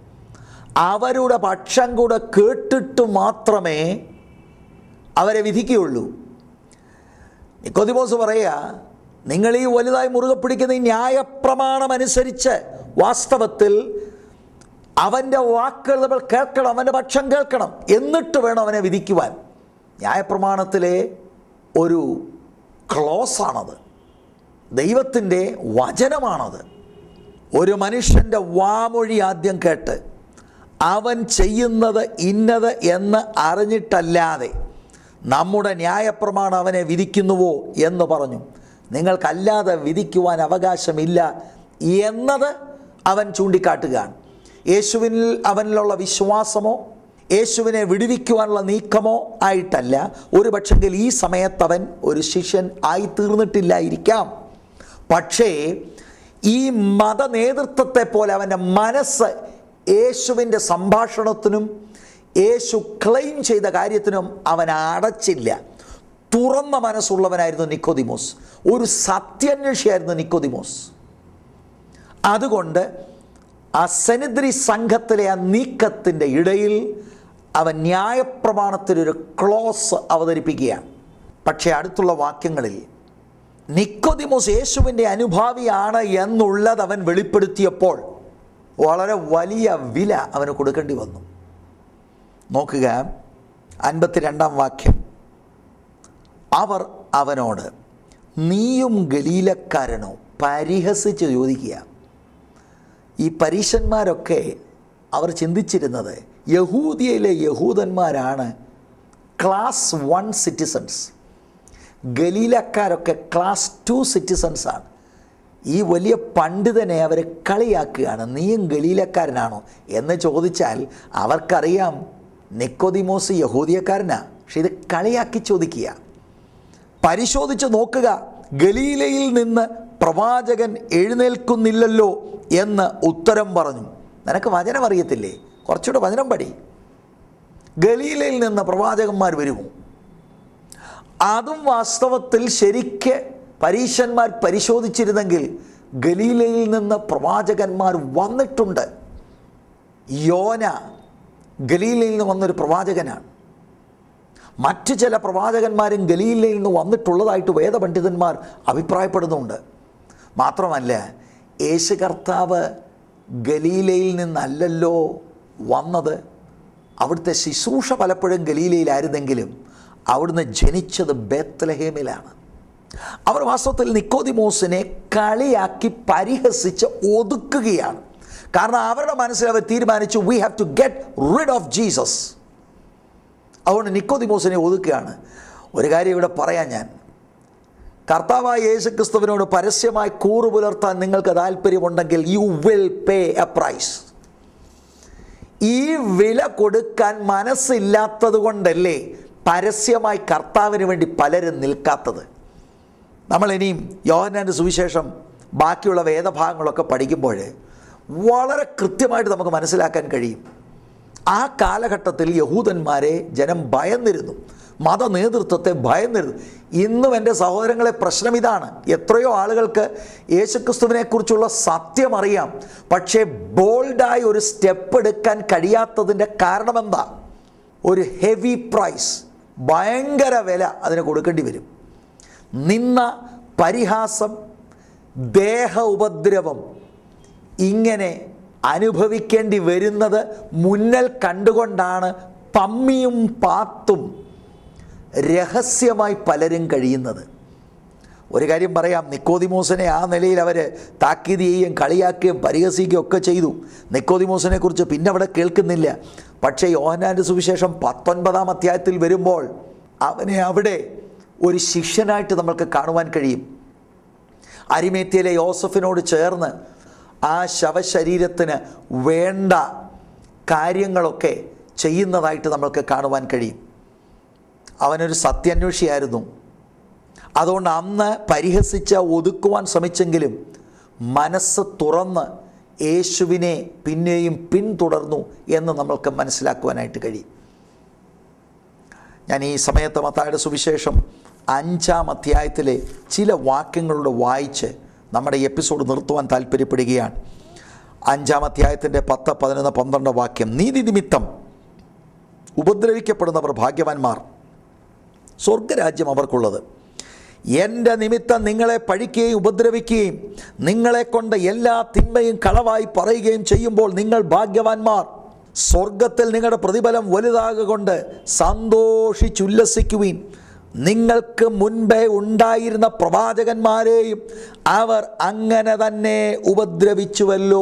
അവരുടെ പക്ഷം കൂടെ കേട്ടിട്ട് മാത്രമേ അവരെ വിധിക്കുകയുള്ളൂ. നിക്കോദിമോസ് പറയുക, നിങ്ങൾ ഈ വലുതായി മുറുകെ പിടിക്കുന്ന ഈ ന്യായപ്രമാണം അനുസരിച്ച് വാസ്തവത്തിൽ അവൻ്റെ വാക്കുകൾ നമ്മൾ കേൾക്കണം, അവൻ്റെ പക്ഷം കേൾക്കണം, എന്നിട്ട് വേണം അവനെ വിധിക്കുവാൻ. ന്യായപ്രമാണത്തിലെ ഒരു ക്ലോസാണത്, ദൈവത്തിൻ്റെ വചനമാണത്. ഒരു മനുഷ്യൻ്റെ വാമൊഴി ആദ്യം കേട്ട് അവൻ ചെയ്യുന്നത് ഇന്നത് എന്ന് അറിഞ്ഞിട്ടല്ലാതെ നമ്മുടെ ന്യായപ്രമാണം അവനെ വിധിക്കുന്നുവോ എന്ന് പറഞ്ഞു. നിങ്ങൾക്കല്ലാതെ വിധിക്കുവാൻ അവകാശമില്ല എന്നത് അവൻ ചൂണ്ടിക്കാട്ടുകയാണ്. യേശുവിനിൽ അവനിലുള്ള വിശ്വാസമോ യേശുവിനെ വിടുവിക്കുവാനുള്ള നീക്കമോ ആയിട്ടല്ല. ഒരു പക്ഷെങ്കിൽ ഈ സമയത്തവൻ ഒരു ശിഷ്യൻ ആയി തീർന്നിട്ടില്ലായിരിക്കാം. പക്ഷേ ഈ മതനേതൃത്വത്തെ പോലെ അവൻ്റെ മനസ്സ് യേശുവിൻ്റെ സംഭാഷണത്തിനും യേശു ക്ലെയിം ചെയ്ത കാര്യത്തിനും അവൻ അടച്ചില്ല. തുറന്ന മനസ്സുള്ളവനായിരുന്നു നിക്കോദിമോസ്, ഒരു സത്യാന്വേഷിയായിരുന്നു നിക്കോദിമോസ്. അതുകൊണ്ട് ആ സെനദ്രി സംഘത്തിലെ ആ നീക്കത്തിൻ്റെ ഇടയിൽ അവൻ ന്യായപ്രമാണത്തിലൊരു ക്ലോസ് അവതരിപ്പിക്കുകയാണ്. പക്ഷേ അടുത്തുള്ള വാക്യങ്ങളിൽ നിക്കോദിമോസ് യേശുവിൻ്റെ അനുഭാവിയാണ് എന്നുള്ളത് അവൻ വെളിപ്പെടുത്തിയപ്പോൾ വളരെ വലിയ വില അവന് കൊടുക്കേണ്ടി വന്നു. നോക്കുക, അൻപത്തിരണ്ടാം വാക്യം, അവർ അവനോട് നീയും ഗലീലക്കാരനോ പരിഹസിച്ച് ചോദിക്കുക. ഈ പരീശന്മാരൊക്കെ അവർ ചിന്തിച്ചിരുന്നത് യഹൂദിയയിലെ യഹൂദന്മാരാണ് ക്ലാസ് വൺ സിറ്റിസൺസ്, ഗലീലക്കാരൊക്കെ ക്ലാസ് ടു സിറ്റിസൺസാണ്. ഈ വലിയ പണ്ഡിതനെ അവർ കളിയാക്കുകയാണ്. നീയും ഗലീലക്കാരനാണോ എന്ന് ചോദിച്ചാൽ അവർക്കറിയാം നിക്കോദിമോസ് യഹൂദിയക്കാരനാ, പക്ഷെ ഇത് കളിയാക്കി ചോദിക്കുക. പരിശോധിച്ച് നോക്കുക, ഗലീലയിൽ നിന്ന് പ്രവാചകൻ എഴുന്നേൽക്കുന്നില്ലല്ലോ എന്ന് ഉത്തരം പറഞ്ഞു. നിനക്ക് വചനം അറിയത്തില്ലേ? കുറച്ചുകൂടെ വചനം പഠി. ഗലീലയിൽ നിന്ന് പ്രവാചകന്മാർ വരുമോ? അതും വാസ്തവത്തിൽ ശരിക്ക് പരീശന്മാർ പരിശോധിച്ചിരുന്നെങ്കിൽ ഗലീലയിൽ നിന്ന് പ്രവാചകന്മാർ വന്നിട്ടുണ്ട്. യോന ഗലീലയിൽ നിന്ന് വന്നൊരു പ്രവാചകനാണ്. മറ്റു ചില പ്രവാചകന്മാരും ഗലീലയിൽ നിന്ന് വന്നിട്ടുള്ളതായിട്ട് വേദപണ്ഡിതന്മാർ അഭിപ്രായപ്പെടുന്നുണ്ട്. മാത്രമല്ല, യേശു കർത്താവ് ഗലീലയിൽ നിന്നല്ലല്ലോ വന്നത്. അവിടുത്തെ ശുശ്രൂഷ പലപ്പോഴും ഗലീലയിലായിരുന്നെങ്കിലും അവിടുന്ന് ജനിച്ചത് ബേത്ലഹേമിലാണ്. അവർ വാസ്തവത്തിൽ നിക്കോദിമോസിനെ കളിയാക്കി പരിഹസിച്ച് ഒതുക്കുകയാണ്. കാരണം അവരുടെ മനസ്സിൽ അവർ തീരുമാനിച്ചു, we have to get rid of Jesus. അതുകൊണ്ട് നിക്കോദിമോസിനെ ഒതുക്കുകയാണ്. ഒരു കാര്യം ഇവിടെ പറയാൻ, ഞാൻ കർത്താവായ യേശു ക്രിസ്തുവിനോട് പരസ്യമായി കൂറു പുലർത്താൻ നിങ്ങൾക്ക് താല്പര്യമുണ്ടെങ്കിൽ you will pay a price. ഈ വില കൊടുക്കാൻ മനസ്സില്ലാത്തത് കൊണ്ടല്ലേ പരസ്യമായി കർത്താവിന് വേണ്ടി പലരും നിൽക്കാത്തത്. നമ്മളിനിയും യോഹന്നാന്റെ സുവിശേഷം ബാക്കിയുള്ള വേദഭാഗങ്ങളൊക്കെ പഠിക്കുമ്പോൾ വളരെ കൃത്യമായിട്ട് നമുക്ക് മനസ്സിലാക്കാൻ കഴിയും. ആ കാലഘട്ടത്തിൽ യഹൂദന്മാരെ ജനം ഭയന്നിരുന്നു, മത നേതൃത്വത്തെ ഭയന്നിരുന്നു. ഇന്നും എൻ്റെ സഹോദരങ്ങളെ പ്രശ്നം ഇതാണ്. എത്രയോ ആളുകൾക്ക് യേശുക്രിസ്തുവിനെക്കുറിച്ചുള്ള സത്യം അറിയാം, പക്ഷേ ബോൾഡായി ഒരു സ്റ്റെപ്പ് എടുക്കാൻ കഴിയാത്തതിൻ്റെ കാരണമെന്താ? ഒരു ഹെവി പ്രൈസ്, ഭയങ്കര വില അതിന് കൊടുക്കേണ്ടി വരും. നിന്ന, പരിഹാസം, ദേഹ ഉപദ്രവം, ഇങ്ങനെ അനുഭവിക്കേണ്ടി വരുന്നത് മുന്നിൽ കണ്ടുകൊണ്ടാണ് പമ്മിയും പാത്തും രഹസ്യമായി പലരും കഴിയുന്നത്. ഒരു കാര്യം പറയാം, നിക്കോദിമോസിനെ ആ നിലയിൽ അവർ താക്കീത് ചെയ്യുകയും കളിയാക്കുകയും പരിഹസിക്കുകയും ഒക്കെ ചെയ്തു. നിക്കോദിമോസിനെ കുറിച്ച് പിന്നെ അവിടെ കേൾക്കുന്നില്ല. പക്ഷേ യോഹന്നാൻ്റെ സുവിശേഷം പത്തൊൻപതാം അധ്യായത്തിൽ വരുമ്പോൾ അവനെ അവിടെ ഒരു ശിഷ്യനായിട്ട് നമ്മൾക്ക് കാണുവാൻ കഴിയും. അരിമേത്യയിലെ യോസഫിനോട് ചേർന്ന് ആ ശവശരീരത്തിന് വേണ്ട കാര്യങ്ങളൊക്കെ ചെയ്യുന്നതായിട്ട് നമ്മൾക്ക് കാണുവാൻ കഴിയും. അവനൊരു സത്യാന്വേഷിയായിരുന്നു. അതുകൊണ്ട് അന്ന് പരിഹസിച്ച് ഒതുക്കുവാൻ ശ്രമിച്ചെങ്കിലും മനസ്സ് തുറന്ന് യേശുവിനെ പിന്നെയും പിന്തുടർന്നു എന്ന് നമ്മൾക്ക് മനസ്സിലാക്കുവാനായിട്ട് കഴിയും. ഞാൻ ഈ സമയത്ത് മത്തായിയുടെ സുവിശേഷം അഞ്ചാം അധ്യായത്തിലെ ചില വാക്യങ്ങളുടെ വായിച്ച് നമ്മുടെ ഈ എപ്പിസോഡ് നിർത്തുവാൻ താല്പര്യപ്പെടുകയാണ്. അഞ്ചാം അധ്യായത്തിൻ്റെ പത്ത് പതിനൊന്ന് പന്ത്രണ്ട് വാക്യം. നീതി നിമിത്തം ഉപദ്രവിക്കപ്പെടുന്നവർ ഭാഗ്യവാന്മാർ, സ്വർഗരാജ്യം അവർക്കുള്ളത്. എൻ്റെ നിമിത്തം നിങ്ങളെ പഴിക്കുകയും ഉപദ്രവിക്കുകയും നിങ്ങളെ കൊണ്ട് എല്ലാ തിന്മയും കളവായി പറയുകയും ചെയ്യുമ്പോൾ നിങ്ങൾ ഭാഗ്യവാന്മാർ. സ്വർഗത്തിൽ നിങ്ങളുടെ പ്രതിഫലം വലുതാകൊണ്ട് സന്തോഷിച്ചുല്ലസിക്കുവീൻ. നിങ്ങൾക്ക് മുൻപേ ഉണ്ടായിരുന്ന പ്രവാചകന്മാരെയും അവർ അങ്ങനെ തന്നെ ഉപദ്രവിച്ചുവല്ലോ.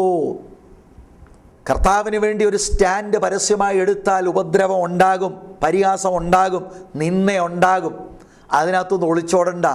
കർത്താവിന് വേണ്ടി ഒരു സ്റ്റാൻഡ് പരസ്യമായി എടുത്താൽ ഉപദ്രവം ഉണ്ടാകും, പരിഹാസം ഉണ്ടാകും, നിന്ദ ഉണ്ടാകും. അതിനകത്തുനിന്ന് ഒളിച്ചോടണ്ട.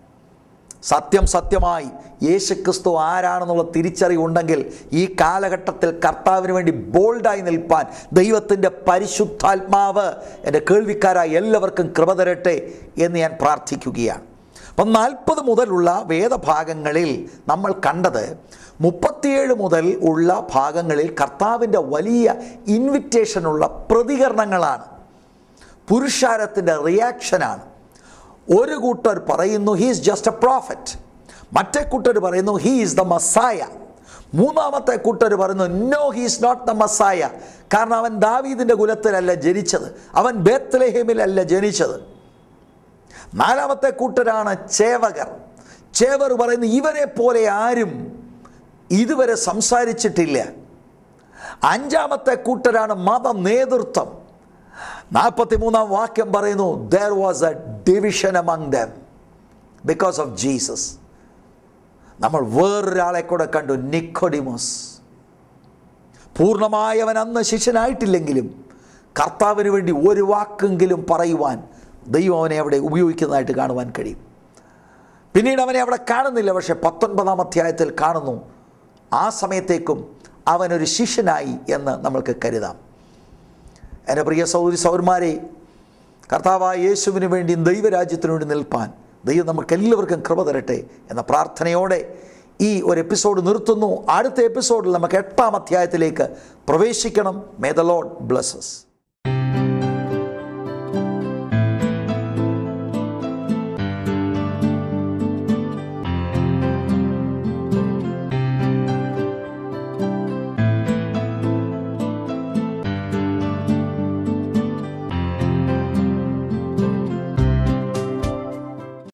സത്യം സത്യമായി യേശുക്രിസ്തു ആരാണെന്നുള്ള തിരിച്ചറിവുണ്ടെങ്കിൽ ഈ കാലഘട്ടത്തിൽ കർത്താവിന് വേണ്ടി ബോൾഡായി നിൽപ്പാൻ ദൈവത്തിൻ്റെ പരിശുദ്ധാത്മാവ് എൻ്റെ കേൾവിക്കാരായ എല്ലാവർക്കും കൃപ തരട്ടെ എന്ന് ഞാൻ പ്രാർത്ഥിക്കുകയാണ്. അപ്പം നാൽപ്പത് മുതലുള്ള വേദഭാഗങ്ങളിൽ നമ്മൾ കണ്ടത് മുപ്പത്തിയേഴ് മുതൽ ഉള്ള ഭാഗങ്ങളിൽ കർത്താവിൻ്റെ വലിയ ഇൻവിറ്റേഷനുള്ള പ്രതികരണങ്ങളാണ്, പുരുഷാരത്തിൻ്റെ റിയാക്ഷനാണ്. ഒരു കൂട്ടർ പറയുന്നു he is just a prophet, മറ്റേ കൂട്ടർ പറയുന്നു ഹീ ഈസ് ദ മസായ, മൂന്നാമത്തെ കൂട്ടർ പറയുന്നു no he is not the Messiah, കാരണം അവൻ ദാവീദിൻ്റെ കുലത്തിലല്ല ജനിച്ചത്, അവൻ ബേത്ത്ലേഹേമിലല്ല ജനിച്ചത്. നാലാമത്തെ കൂട്ടരാണ് ചേവകർ. ചേവർ പറയുന്നു ഇവരെ പോലെ ആരും ഇതുവരെ സംസാരിച്ചിട്ടില്ല. അഞ്ചാമത്തെ കൂട്ടരാണ് മത നേതൃത്വം. നാൽപ്പത്തി മൂന്നാം വാക്യം പറയുന്നു there was a division among them because of Jesus. നമ്മൾ വേറൊരാളെ കൂടെ കണ്ടു, നിക്കോഡിമോസ്. പൂർണ്ണമായി അവൻ അന്ന് ശിഷ്യനായിട്ടില്ലെങ്കിലും കർത്താവിന് വേണ്ടി ഒരു വാക്കെങ്കിലും പറയുവാൻ ദൈവം അവനെ അവിടെ ഉപയോഗിക്കുന്നതായിട്ട് കാണുവാൻ കഴിയും. പിന്നീട് അവനെ അവിടെ കാണുന്നില്ല, പക്ഷേ പത്തൊൻപതാം അധ്യായത്തിൽ കാണുന്നു. ആ സമയത്തേക്കും അവനൊരു ശിഷ്യനായി എന്ന് നമ്മൾക്ക് കരുതാം. എൻ്റെ പ്രിയ സഹോദരി സഹോദരന്മാരെ, കർത്താവായ യേശുവിന് വേണ്ടി ദൈവരാജ്യത്തിനു വേണ്ടി നിൽപ്പാൻ ദൈവം നമുക്കെല്ലാവർക്കും കൃപ തരട്ടെ എന്ന പ്രാർത്ഥനയോടെ ഈ ഒരു എപ്പിസോഡ് നിർത്തുന്നു. അടുത്ത എപ്പിസോഡിൽ നമുക്ക് എട്ടാം അധ്യായത്തിലേക്ക് പ്രവേശിക്കണം. May the lord bless us.